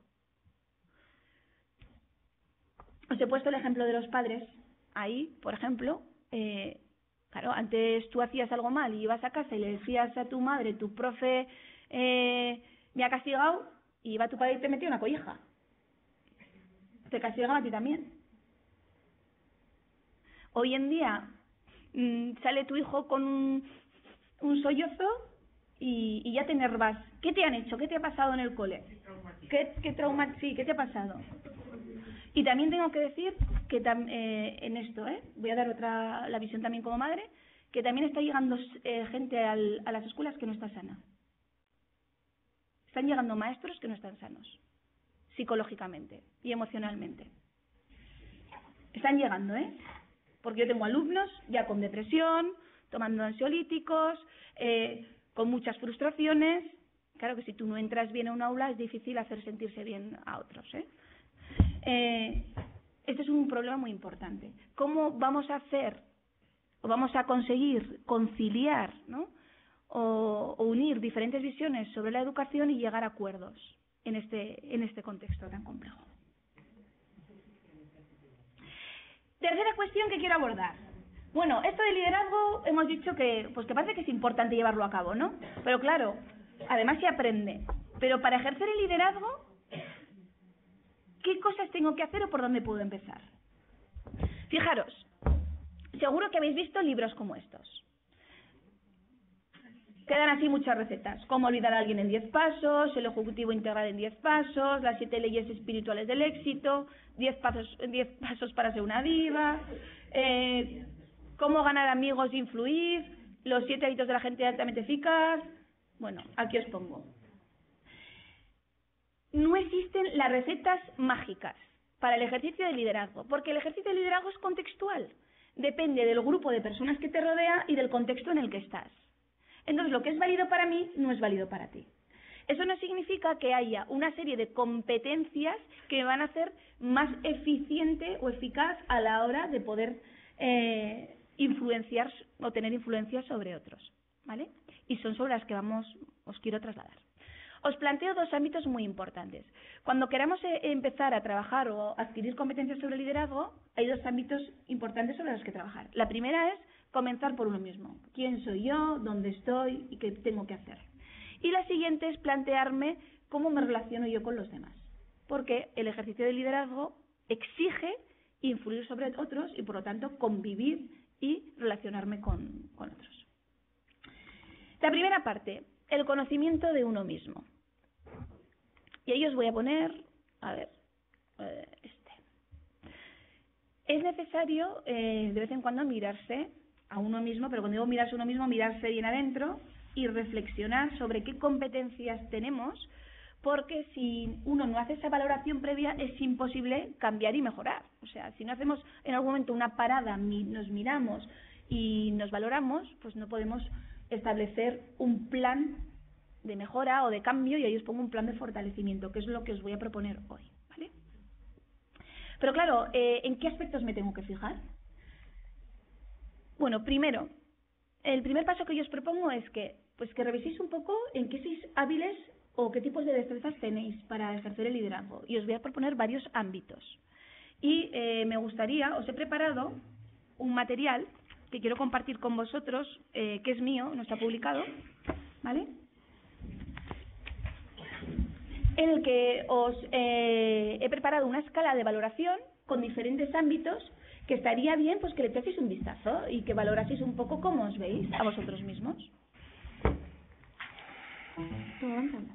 B: Os he puesto el ejemplo de los padres. Ahí, por ejemplo, eh, claro, antes tú hacías algo mal y ibas a casa y le decías a tu madre, tu profe eh, me ha castigado, y iba tu padre y te metía una colleja. Te castigaba a ti también. Hoy en día mmm, sale tu hijo con un, un sollozo y, y ya te enervas. ¿Qué te han hecho? ¿Qué te ha pasado en el cole? ¿Qué, qué trauma? Sí, ¿qué te ha pasado? Y también tengo que decir que tam, eh, en esto, eh, voy a dar otra la visión también como madre, que también está llegando eh, gente al, a las escuelas que no está sana. Están llegando maestros que no están sanos, psicológicamente y emocionalmente. Están llegando, ¿eh? Porque yo tengo alumnos ya con depresión, tomando ansiolíticos, eh, con muchas frustraciones. Claro que si tú no entras bien a un aula es difícil hacer sentirse bien a otros, ¿eh? Eh, este es un problema muy importante. ¿Cómo vamos a hacer o vamos a conseguir conciliar, ¿no? o, o unir diferentes visiones sobre la educación y llegar a acuerdos en este, en este contexto tan complejo? Tercera cuestión que quiero abordar. Bueno, esto de liderazgo hemos dicho que, pues que parece que es importante llevarlo a cabo, ¿no? Pero claro, además se aprende. Pero para ejercer el liderazgo, ¿qué cosas tengo que hacer o por dónde puedo empezar? Fijaros, seguro que habéis visto libros como estos. Quedan así muchas recetas. Cómo olvidar a alguien en diez pasos, el ejecutivo integral en diez pasos, las siete leyes espirituales del éxito, diez pasos, diez pasos para ser una diva, eh, cómo ganar amigos e influir, los siete hábitos de la gente altamente eficaz. Bueno, aquí os pongo. No existen las recetas mágicas para el ejercicio de liderazgo, porque el ejercicio de liderazgo es contextual. Depende del grupo de personas que te rodea y del contexto en el que estás. Entonces, lo que es válido para mí no es válido para ti. Eso no significa que haya una serie de competencias que me van a hacer más eficiente o eficaz a la hora de poder eh, influenciar o tener influencia sobre otros, ¿vale? Y son sobre las que vamos, os quiero trasladar. Os planteo dos ámbitos muy importantes. Cuando queramos eh, empezar a trabajar o adquirir competencias sobre liderazgo, hay dos ámbitos importantes sobre los que trabajar. La primera es comenzar por uno mismo. ¿Quién soy yo? ¿Dónde estoy? ¿Y qué tengo que hacer? Y la siguiente es plantearme cómo me relaciono yo con los demás. Porque el ejercicio de liderazgo exige influir sobre otros y, por lo tanto, convivir y relacionarme con, con otros. La primera parte, el conocimiento de uno mismo. Y ahí os voy a poner, a ver, eh, este. Es necesario eh, de vez en cuando mirarse a uno mismo, pero cuando digo mirarse a uno mismo, mirarse bien adentro y reflexionar sobre qué competencias tenemos, porque si uno no hace esa valoración previa es imposible cambiar y mejorar. O sea, si no hacemos en algún momento una parada, nos miramos y nos valoramos, pues no podemos establecer un plan de mejora o de cambio, y ahí os pongo un plan de fortalecimiento, que es lo que os voy a proponer hoy, ¿vale? Pero claro, eh, ¿en qué aspectos me tengo que fijar? Bueno, primero, el primer paso que yo os propongo es que, pues que reviséis un poco en qué sois hábiles o qué tipos de destrezas tenéis para ejercer el liderazgo. Y os voy a proponer varios ámbitos. Y eh, me gustaría, os he preparado un material que quiero compartir con vosotros, eh, que es mío, no está publicado, ¿vale? En el que os eh, he preparado una escala de valoración con diferentes ámbitos que estaría bien pues que le echaseis un vistazo y que valoraseis un poco cómo os veis a vosotros mismos. Todo avanzando.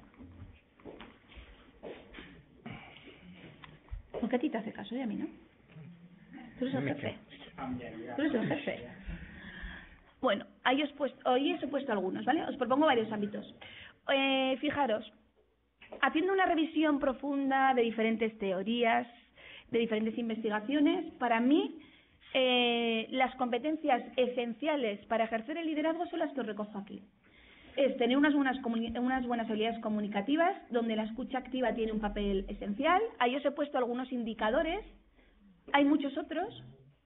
B: ¿Por qué a ti te hace caso y a mí no? Tú eres el jefe. Tú eres el jefe. Bueno, ahí os, puesto, ahí os he puesto algunos, ¿vale? Os propongo varios ámbitos. Eh, fijaros, haciendo una revisión profunda de diferentes teorías, de diferentes investigaciones, para mí eh, las competencias esenciales para ejercer el liderazgo son las que os recojo aquí. Es tener unas buenas, unas buenas habilidades comunicativas, donde la escucha activa tiene un papel esencial. Ahí os he puesto algunos indicadores, hay muchos otros.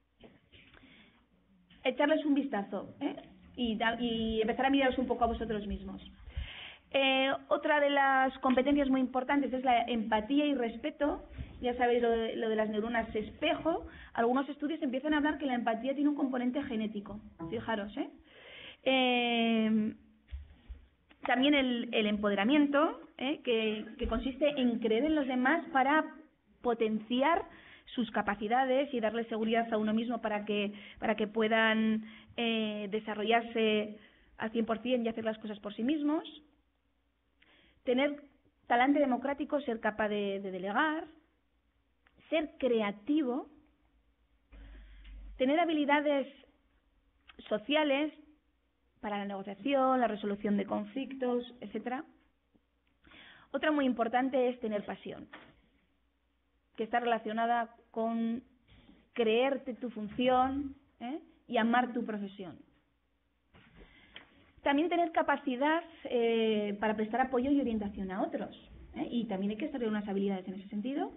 B: Echarles un vistazo, ¿eh? y, y empezar a miraros un poco a vosotros mismos. Eh, otra de las competencias muy importantes es la empatía y respeto. Ya sabéis lo de, lo de las neuronas espejo. Algunos estudios empiezan a hablar que la empatía tiene un componente genético. Fijaros, ¿eh? eh también el, el empoderamiento, ¿eh? que, que consiste en creer en los demás para potenciar sus capacidades y darle seguridad a uno mismo para que, para que puedan eh, desarrollarse al cien por cien y hacer las cosas por sí mismos. Tener talante democrático, ser capaz de, de delegar, ser creativo, tener habilidades sociales para la negociación, la resolución de conflictos, etcétera. Otra muy importante es tener pasión, que está relacionada con creerte tu función, ¿eh? y amar tu profesión. También tener capacidad eh, para prestar apoyo y orientación a otros, ¿eh? y también hay que desarrollar unas habilidades en ese sentido.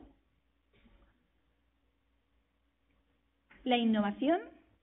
B: La innovación,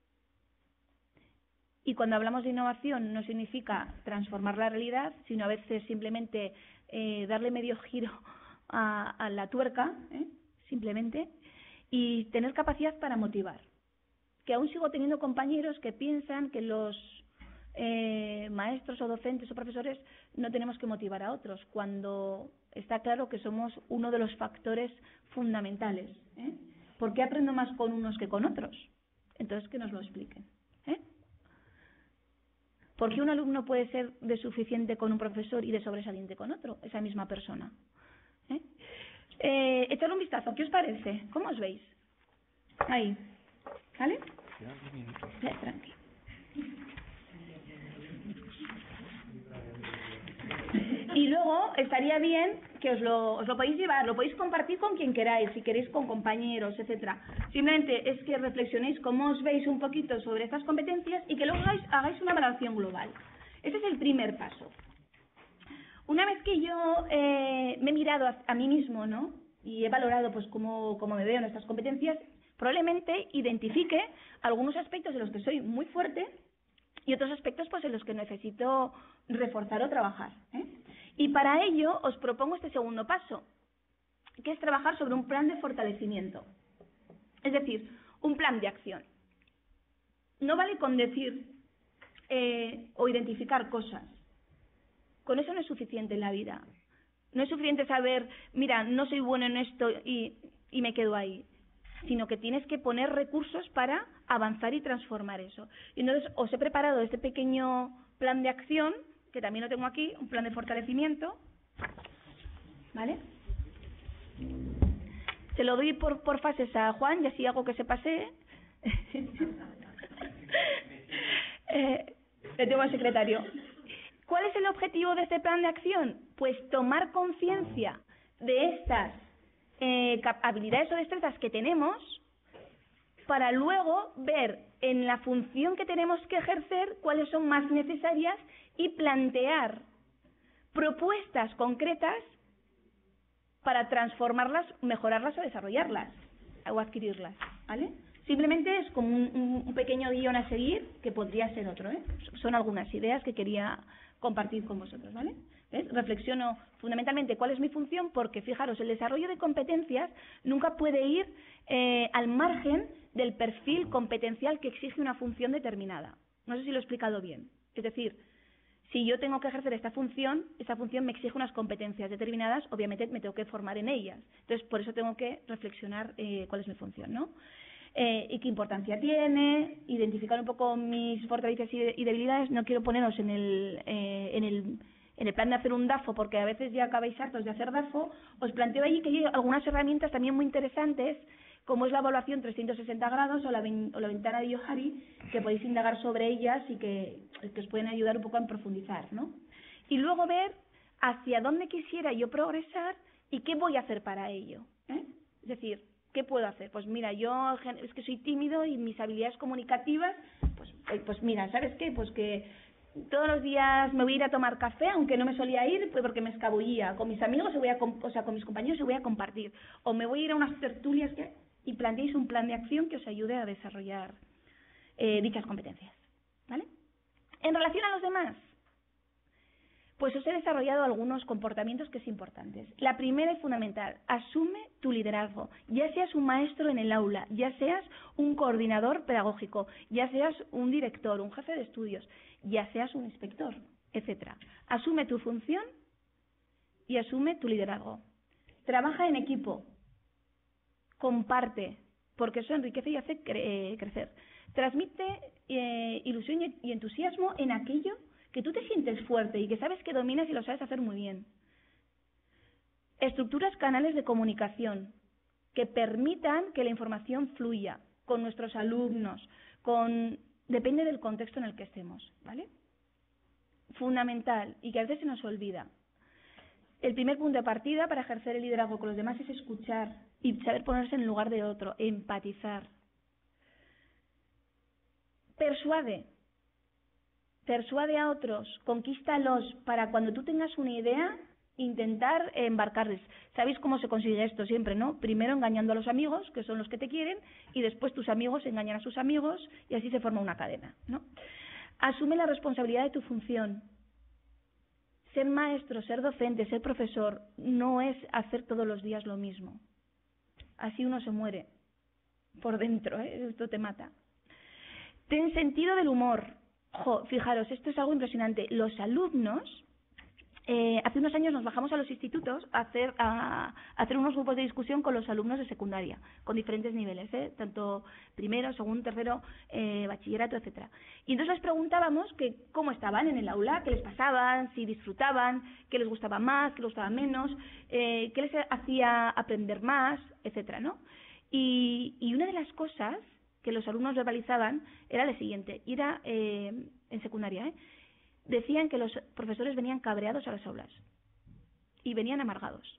B: y cuando hablamos de innovación no significa transformar la realidad, sino a veces simplemente eh, darle medio giro a, a la tuerca, ¿eh? simplemente, y tener capacidad para motivar. Que aún sigo teniendo compañeros que piensan que los eh, maestros o docentes o profesores no tenemos que motivar a otros, cuando está claro que somos uno de los factores fundamentales. ¿eh? ¿Por qué aprendo más con unos que con otros? Entonces, que nos lo expliquen. ¿eh? ¿Por qué un alumno puede ser de suficiente con un profesor y de sobresaliente con otro, esa misma persona? ¿eh? Eh, echadle un vistazo, ¿qué os parece? ¿Cómo os veis? Ahí, ¿vale? Ya, tranqui. Y luego estaría bien que os lo, os lo podéis llevar, lo podéis compartir con quien queráis, si queréis con compañeros, etcétera. Simplemente es que reflexionéis cómo os veis un poquito sobre estas competencias y que luego hagáis, hagáis una evaluación global. Ese es el primer paso. Una vez que yo eh, me he mirado a, a mí mismo, ¿no? y he valorado pues cómo, cómo me veo en estas competencias, probablemente identifique algunos aspectos en los que soy muy fuerte y otros aspectos pues en los que necesito reforzar o trabajar. ¿eh? Y para ello os propongo este segundo paso, que es trabajar sobre un plan de fortalecimiento. Es decir, un plan de acción. No vale con decir eh, o identificar cosas. Con eso no es suficiente en la vida. No es suficiente saber, mira, no soy bueno en esto y, y me quedo ahí. Sino que tienes que poner recursos para avanzar y transformar eso. Y entonces os he preparado este pequeño plan de acción, que también lo tengo aquí, un plan de fortalecimiento. ¿Vale? Se lo doy por, por fases a Juan y así hago que se pase. eh, le tengo al secretario. ¿Cuál es el objetivo de este plan de acción? Pues tomar conciencia de estas eh, habilidades o destrezas que tenemos para luego ver en la función que tenemos que ejercer cuáles son más necesarias y plantear propuestas concretas para transformarlas, mejorarlas o desarrollarlas o adquirirlas, ¿vale? Simplemente es como un, un pequeño guión a seguir que podría ser otro, ¿eh? Son algunas ideas que quería compartir con vosotros, ¿vale? ¿Ves? Reflexiono fundamentalmente cuál es mi función, porque fijaros, el desarrollo de competencias nunca puede ir eh, al margen del perfil competencial que exige una función determinada. No sé si lo he explicado bien. Es decir, si yo tengo que ejercer esta función, esta función me exige unas competencias determinadas, obviamente me tengo que formar en ellas. Entonces, por eso tengo que reflexionar eh, cuál es mi función, ¿no? Eh, y qué importancia tiene, identificar un poco mis fortalezas y debilidades. No quiero poneros en el, eh, en el, en el plan de hacer un DAFO, porque a veces ya acabáis hartos de hacer DAFO. Os planteo allí que hay algunas herramientas también muy interesantes, como es la evaluación trescientos sesenta grados o la, o la ventana de Johari, que podéis indagar sobre ellas y que, que os pueden ayudar un poco a profundizar, ¿no? Y luego ver hacia dónde quisiera yo progresar y qué voy a hacer para ello, ¿eh? Es decir, ¿qué puedo hacer? Pues mira, yo es que soy tímido y mis habilidades comunicativas, pues, pues mira, ¿sabes qué? Pues que todos los días me voy a ir a tomar café, aunque no me solía ir, pues porque me escabullía. Con mis amigos, voy a, o sea, con mis compañeros se voy a compartir. O me voy a ir a unas tertulias que, y planteéis un plan de acción que os ayude a desarrollar eh, dichas competencias, ¿vale? En relación a los demás, pues os he desarrollado algunos comportamientos que es importantes. La primera es fundamental: asume tu liderazgo, ya seas un maestro en el aula, ya seas un coordinador pedagógico, ya seas un director, un jefe de estudios, ya seas un inspector, etcétera. Asume tu función y asume tu liderazgo. Trabaja en equipo, comparte, porque eso enriquece y hace cre- eh, crecer. Transmite eh, ilusión y, y entusiasmo en aquello que tú te sientes fuerte y que sabes que dominas y lo sabes hacer muy bien. Estructuras canales de comunicación que permitan que la información fluya con nuestros alumnos, con depende del contexto en el que estemos, ¿vale? Fundamental, y que a veces se nos olvida. El primer punto de partida para ejercer el liderazgo con los demás es escuchar y saber ponerse en el lugar de otro, empatizar. Persuade. Persuade a otros, conquístalos para cuando tú tengas una idea, intentar embarcarles. ¿Sabéis cómo se consigue esto siempre, no? Primero engañando a los amigos, que son los que te quieren, y después tus amigos engañan a sus amigos, y así se forma una cadena, ¿no? Asume la responsabilidad de tu función. Ser maestro, ser docente, ser profesor, no es hacer todos los días lo mismo. Así uno se muere por dentro, ¿eh? Esto te mata. Ten sentido del humor. Jo, fijaros, esto es algo impresionante. Los alumnos, eh, hace unos años nos bajamos a los institutos a hacer, a, a hacer unos grupos de discusión con los alumnos de secundaria, con diferentes niveles, ¿eh? Tanto primero, segundo, tercero, eh, bachillerato, etcétera. Y entonces les preguntábamos que cómo estaban en el aula, qué les pasaban, si disfrutaban, qué les gustaba más, qué les gustaba menos, eh, qué les hacía aprender más, etcétera, ¿no? Y, y una de las cosas que los alumnos verbalizaban era la siguiente, y era eh, en secundaria, ¿eh? Decían que los profesores venían cabreados a las aulas y venían amargados.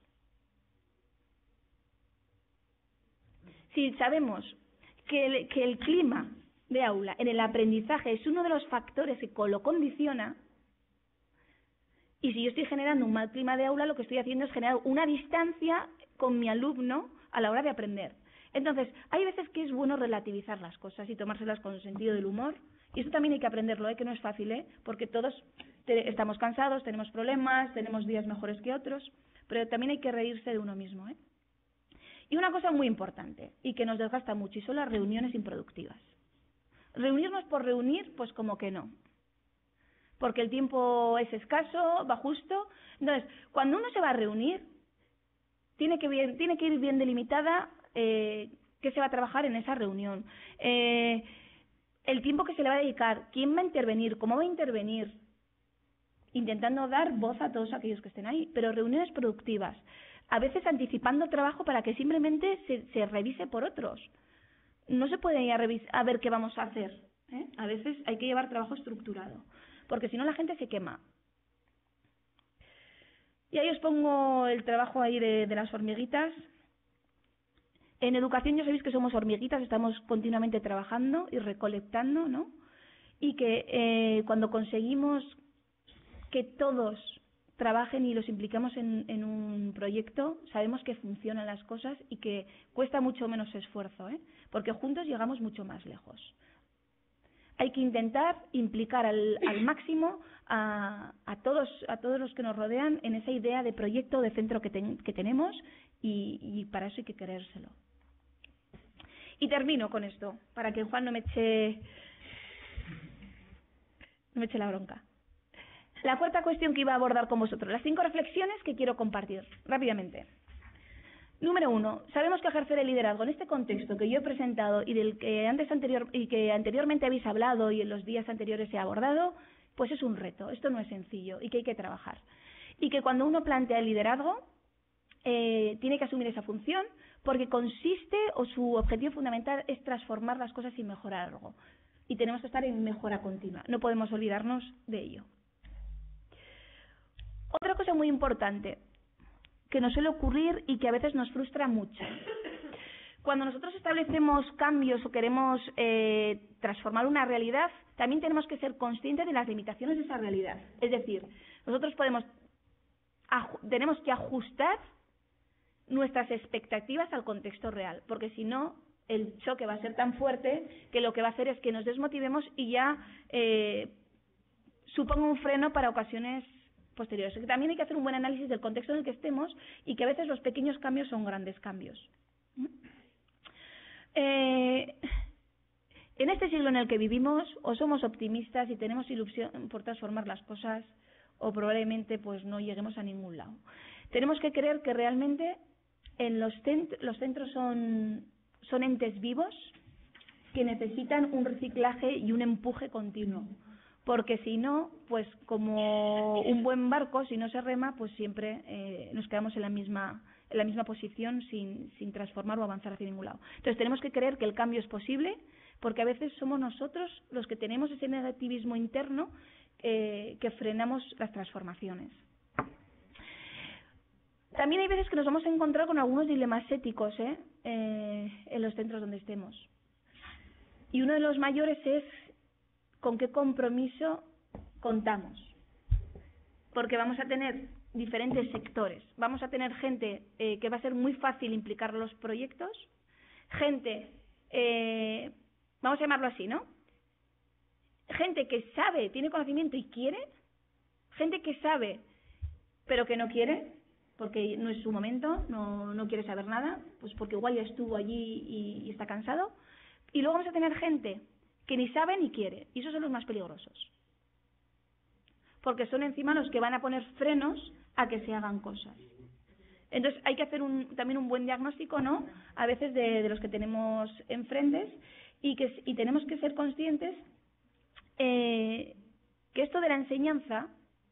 B: Si sabemos que el, que el clima de aula en el aprendizaje es uno de los factores que lo condiciona, y si yo estoy generando un mal clima de aula, lo que estoy haciendo es generar una distancia con mi alumno a la hora de aprender. Entonces, hay veces que es bueno relativizar las cosas y tomárselas con el sentido del humor. Y eso también hay que aprenderlo, ¿eh? Que no es fácil, ¿eh? Porque todos te, estamos cansados, tenemos problemas, tenemos días mejores que otros, pero también hay que reírse de uno mismo, ¿eh? Y una cosa muy importante, y que nos desgasta mucho, y son las reuniones improductivas. Reunirnos por reunir, pues como que no. Porque el tiempo es escaso, va justo. Entonces, cuando uno se va a reunir, tiene que, bien, tiene que ir bien delimitada Eh, qué se va a trabajar en esa reunión, eh, el tiempo que se le va a dedicar, quién va a intervenir, cómo va a intervenir, intentando dar voz a todos aquellos que estén ahí, pero reuniones productivas, a veces anticipando trabajo para que simplemente se, se revise por otros. No se puede ir a, revis a ver qué vamos a hacer, ¿eh? A veces hay que llevar trabajo estructurado, porque si no la gente se quema. Y ahí os pongo el trabajo ahí de, de las hormiguitas. En educación ya sabéis que somos hormiguitas, estamos continuamente trabajando y recolectando, ¿no? Y que eh, cuando conseguimos que todos trabajen y los implicamos en, en un proyecto, sabemos que funcionan las cosas y que cuesta mucho menos esfuerzo, ¿eh? Porque juntos llegamos mucho más lejos. Hay que intentar implicar al, al máximo a, a, todos, a todos los que nos rodean en esa idea de proyecto, de centro que, ten, que tenemos y, y para eso hay que creérselo. Y termino con esto, para que Juan no me eche, no me eche la bronca. La cuarta cuestión que iba a abordar con vosotros, las cinco reflexiones que quiero compartir rápidamente. Número uno, sabemos que ejercer el liderazgo en este contexto que yo he presentado y del que antes anterior y que anteriormente habéis hablado y en los días anteriores he abordado, pues es un reto, esto no es sencillo y que hay que trabajar. Y que cuando uno plantea el liderazgo, eh, tiene que asumir esa función porque consiste o su objetivo fundamental es transformar las cosas y mejorar algo. Y tenemos que estar en mejora continua, no podemos olvidarnos de ello. Otra cosa muy importante que nos suele ocurrir y que a veces nos frustra mucho. Cuando nosotros establecemos cambios o queremos eh, transformar una realidad, también tenemos que ser conscientes de las limitaciones de esa realidad. Es decir, nosotros podemos, tenemos que ajustar nuestras expectativas al contexto real, porque si no, el choque va a ser tan fuerte que lo que va a hacer es que nos desmotivemos y ya eh, suponga un freno para ocasiones posteriores. También hay que hacer un buen análisis del contexto en el que estemos y que a veces los pequeños cambios son grandes cambios. Eh, en este siglo en el que vivimos, o somos optimistas y tenemos ilusión por transformar las cosas, o probablemente pues no lleguemos a ningún lado. Tenemos que creer que realmente en los, cent los centros son, son entes vivos que necesitan un reciclaje y un empuje continuo. Porque si no, pues como un buen barco, si no se rema, pues siempre eh, nos quedamos en la misma en la misma posición sin, sin transformar o avanzar hacia ningún lado. Entonces tenemos que creer que el cambio es posible, porque a veces somos nosotros los que tenemos ese negativismo interno eh, que frenamos las transformaciones. También hay veces que nos vamos a encontrar con algunos dilemas éticos ¿eh? Eh, en los centros donde estemos. Y uno de los mayores es con qué compromiso contamos. Porque vamos a tener diferentes sectores. Vamos a tener gente eh, que va a ser muy fácil implicar en los proyectos, gente, eh, vamos a llamarlo así, ¿no? Gente que sabe, tiene conocimiento y quiere, gente que sabe pero que no quiere, porque no es su momento, no, no quiere saber nada, pues porque igual ya estuvo allí y, y está cansado. Y luego vamos a tener gente que ni sabe ni quiere, y esos son los más peligrosos. Porque son encima los que van a poner frenos a que se hagan cosas. Entonces hay que hacer un, también un buen diagnóstico, ¿no? A veces de, de los que tenemos enfrentes y, que, y tenemos que ser conscientes eh, que esto de la enseñanza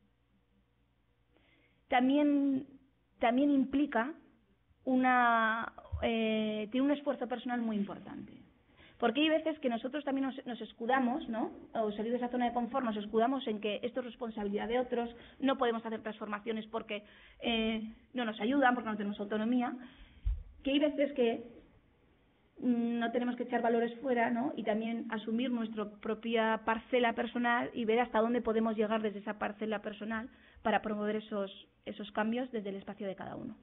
B: también, también implica una, eh, tiene un esfuerzo personal muy importante. Porque hay veces que nosotros también nos, nos escudamos, ¿no? O salir de esa zona de confort, nos escudamos en que esto es responsabilidad de otros, no podemos hacer transformaciones porque eh, no nos ayudan, porque no tenemos autonomía. Que hay veces que mmm, no tenemos que echar valores fuera, ¿no? Y también asumir nuestra propia parcela personal y ver hasta dónde podemos llegar desde esa parcela personal para promover esos, esos cambios desde el espacio de cada uno.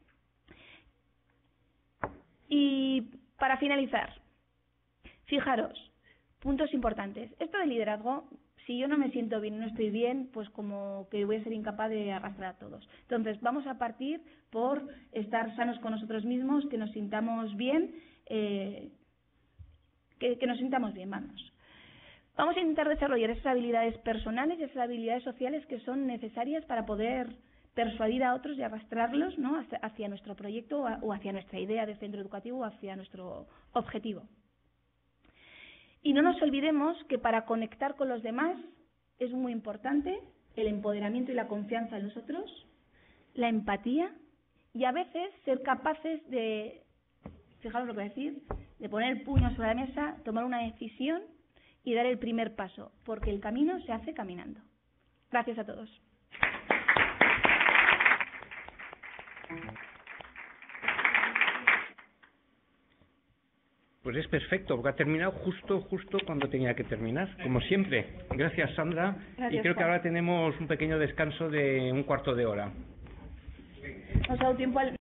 B: Y para finalizar, fijaros, puntos importantes. Esto del liderazgo, si yo no me siento bien, no estoy bien, pues como que voy a ser incapaz de arrastrar a todos. Entonces, vamos a partir por estar sanos con nosotros mismos, que nos sintamos bien, eh, que, que nos sintamos bien, vamos. Vamos a intentar desarrollar esas habilidades personales y esas habilidades sociales que son necesarias para poder persuadir a otros y arrastrarlos, ¿no? hacia, hacia nuestro proyecto o hacia nuestra idea de centro educativo o hacia nuestro objetivo. Y no nos olvidemos que para conectar con los demás es muy importante el empoderamiento y la confianza en nosotros, la empatía y a veces ser capaces de, fijaros lo que voy a decir, de poner el puño sobre la mesa, tomar una decisión y dar el primer paso, porque el camino se hace caminando. Gracias a todos.
A: pues es perfecto, porque ha terminado justo, justo cuando tenía que terminar, como siempre. Gracias, Sandra.
B: Gracias,
A: y creo que
B: Juan.
A: ahora tenemos un pequeño descanso de un cuarto de hora.
B: Nos ha dado tiempo al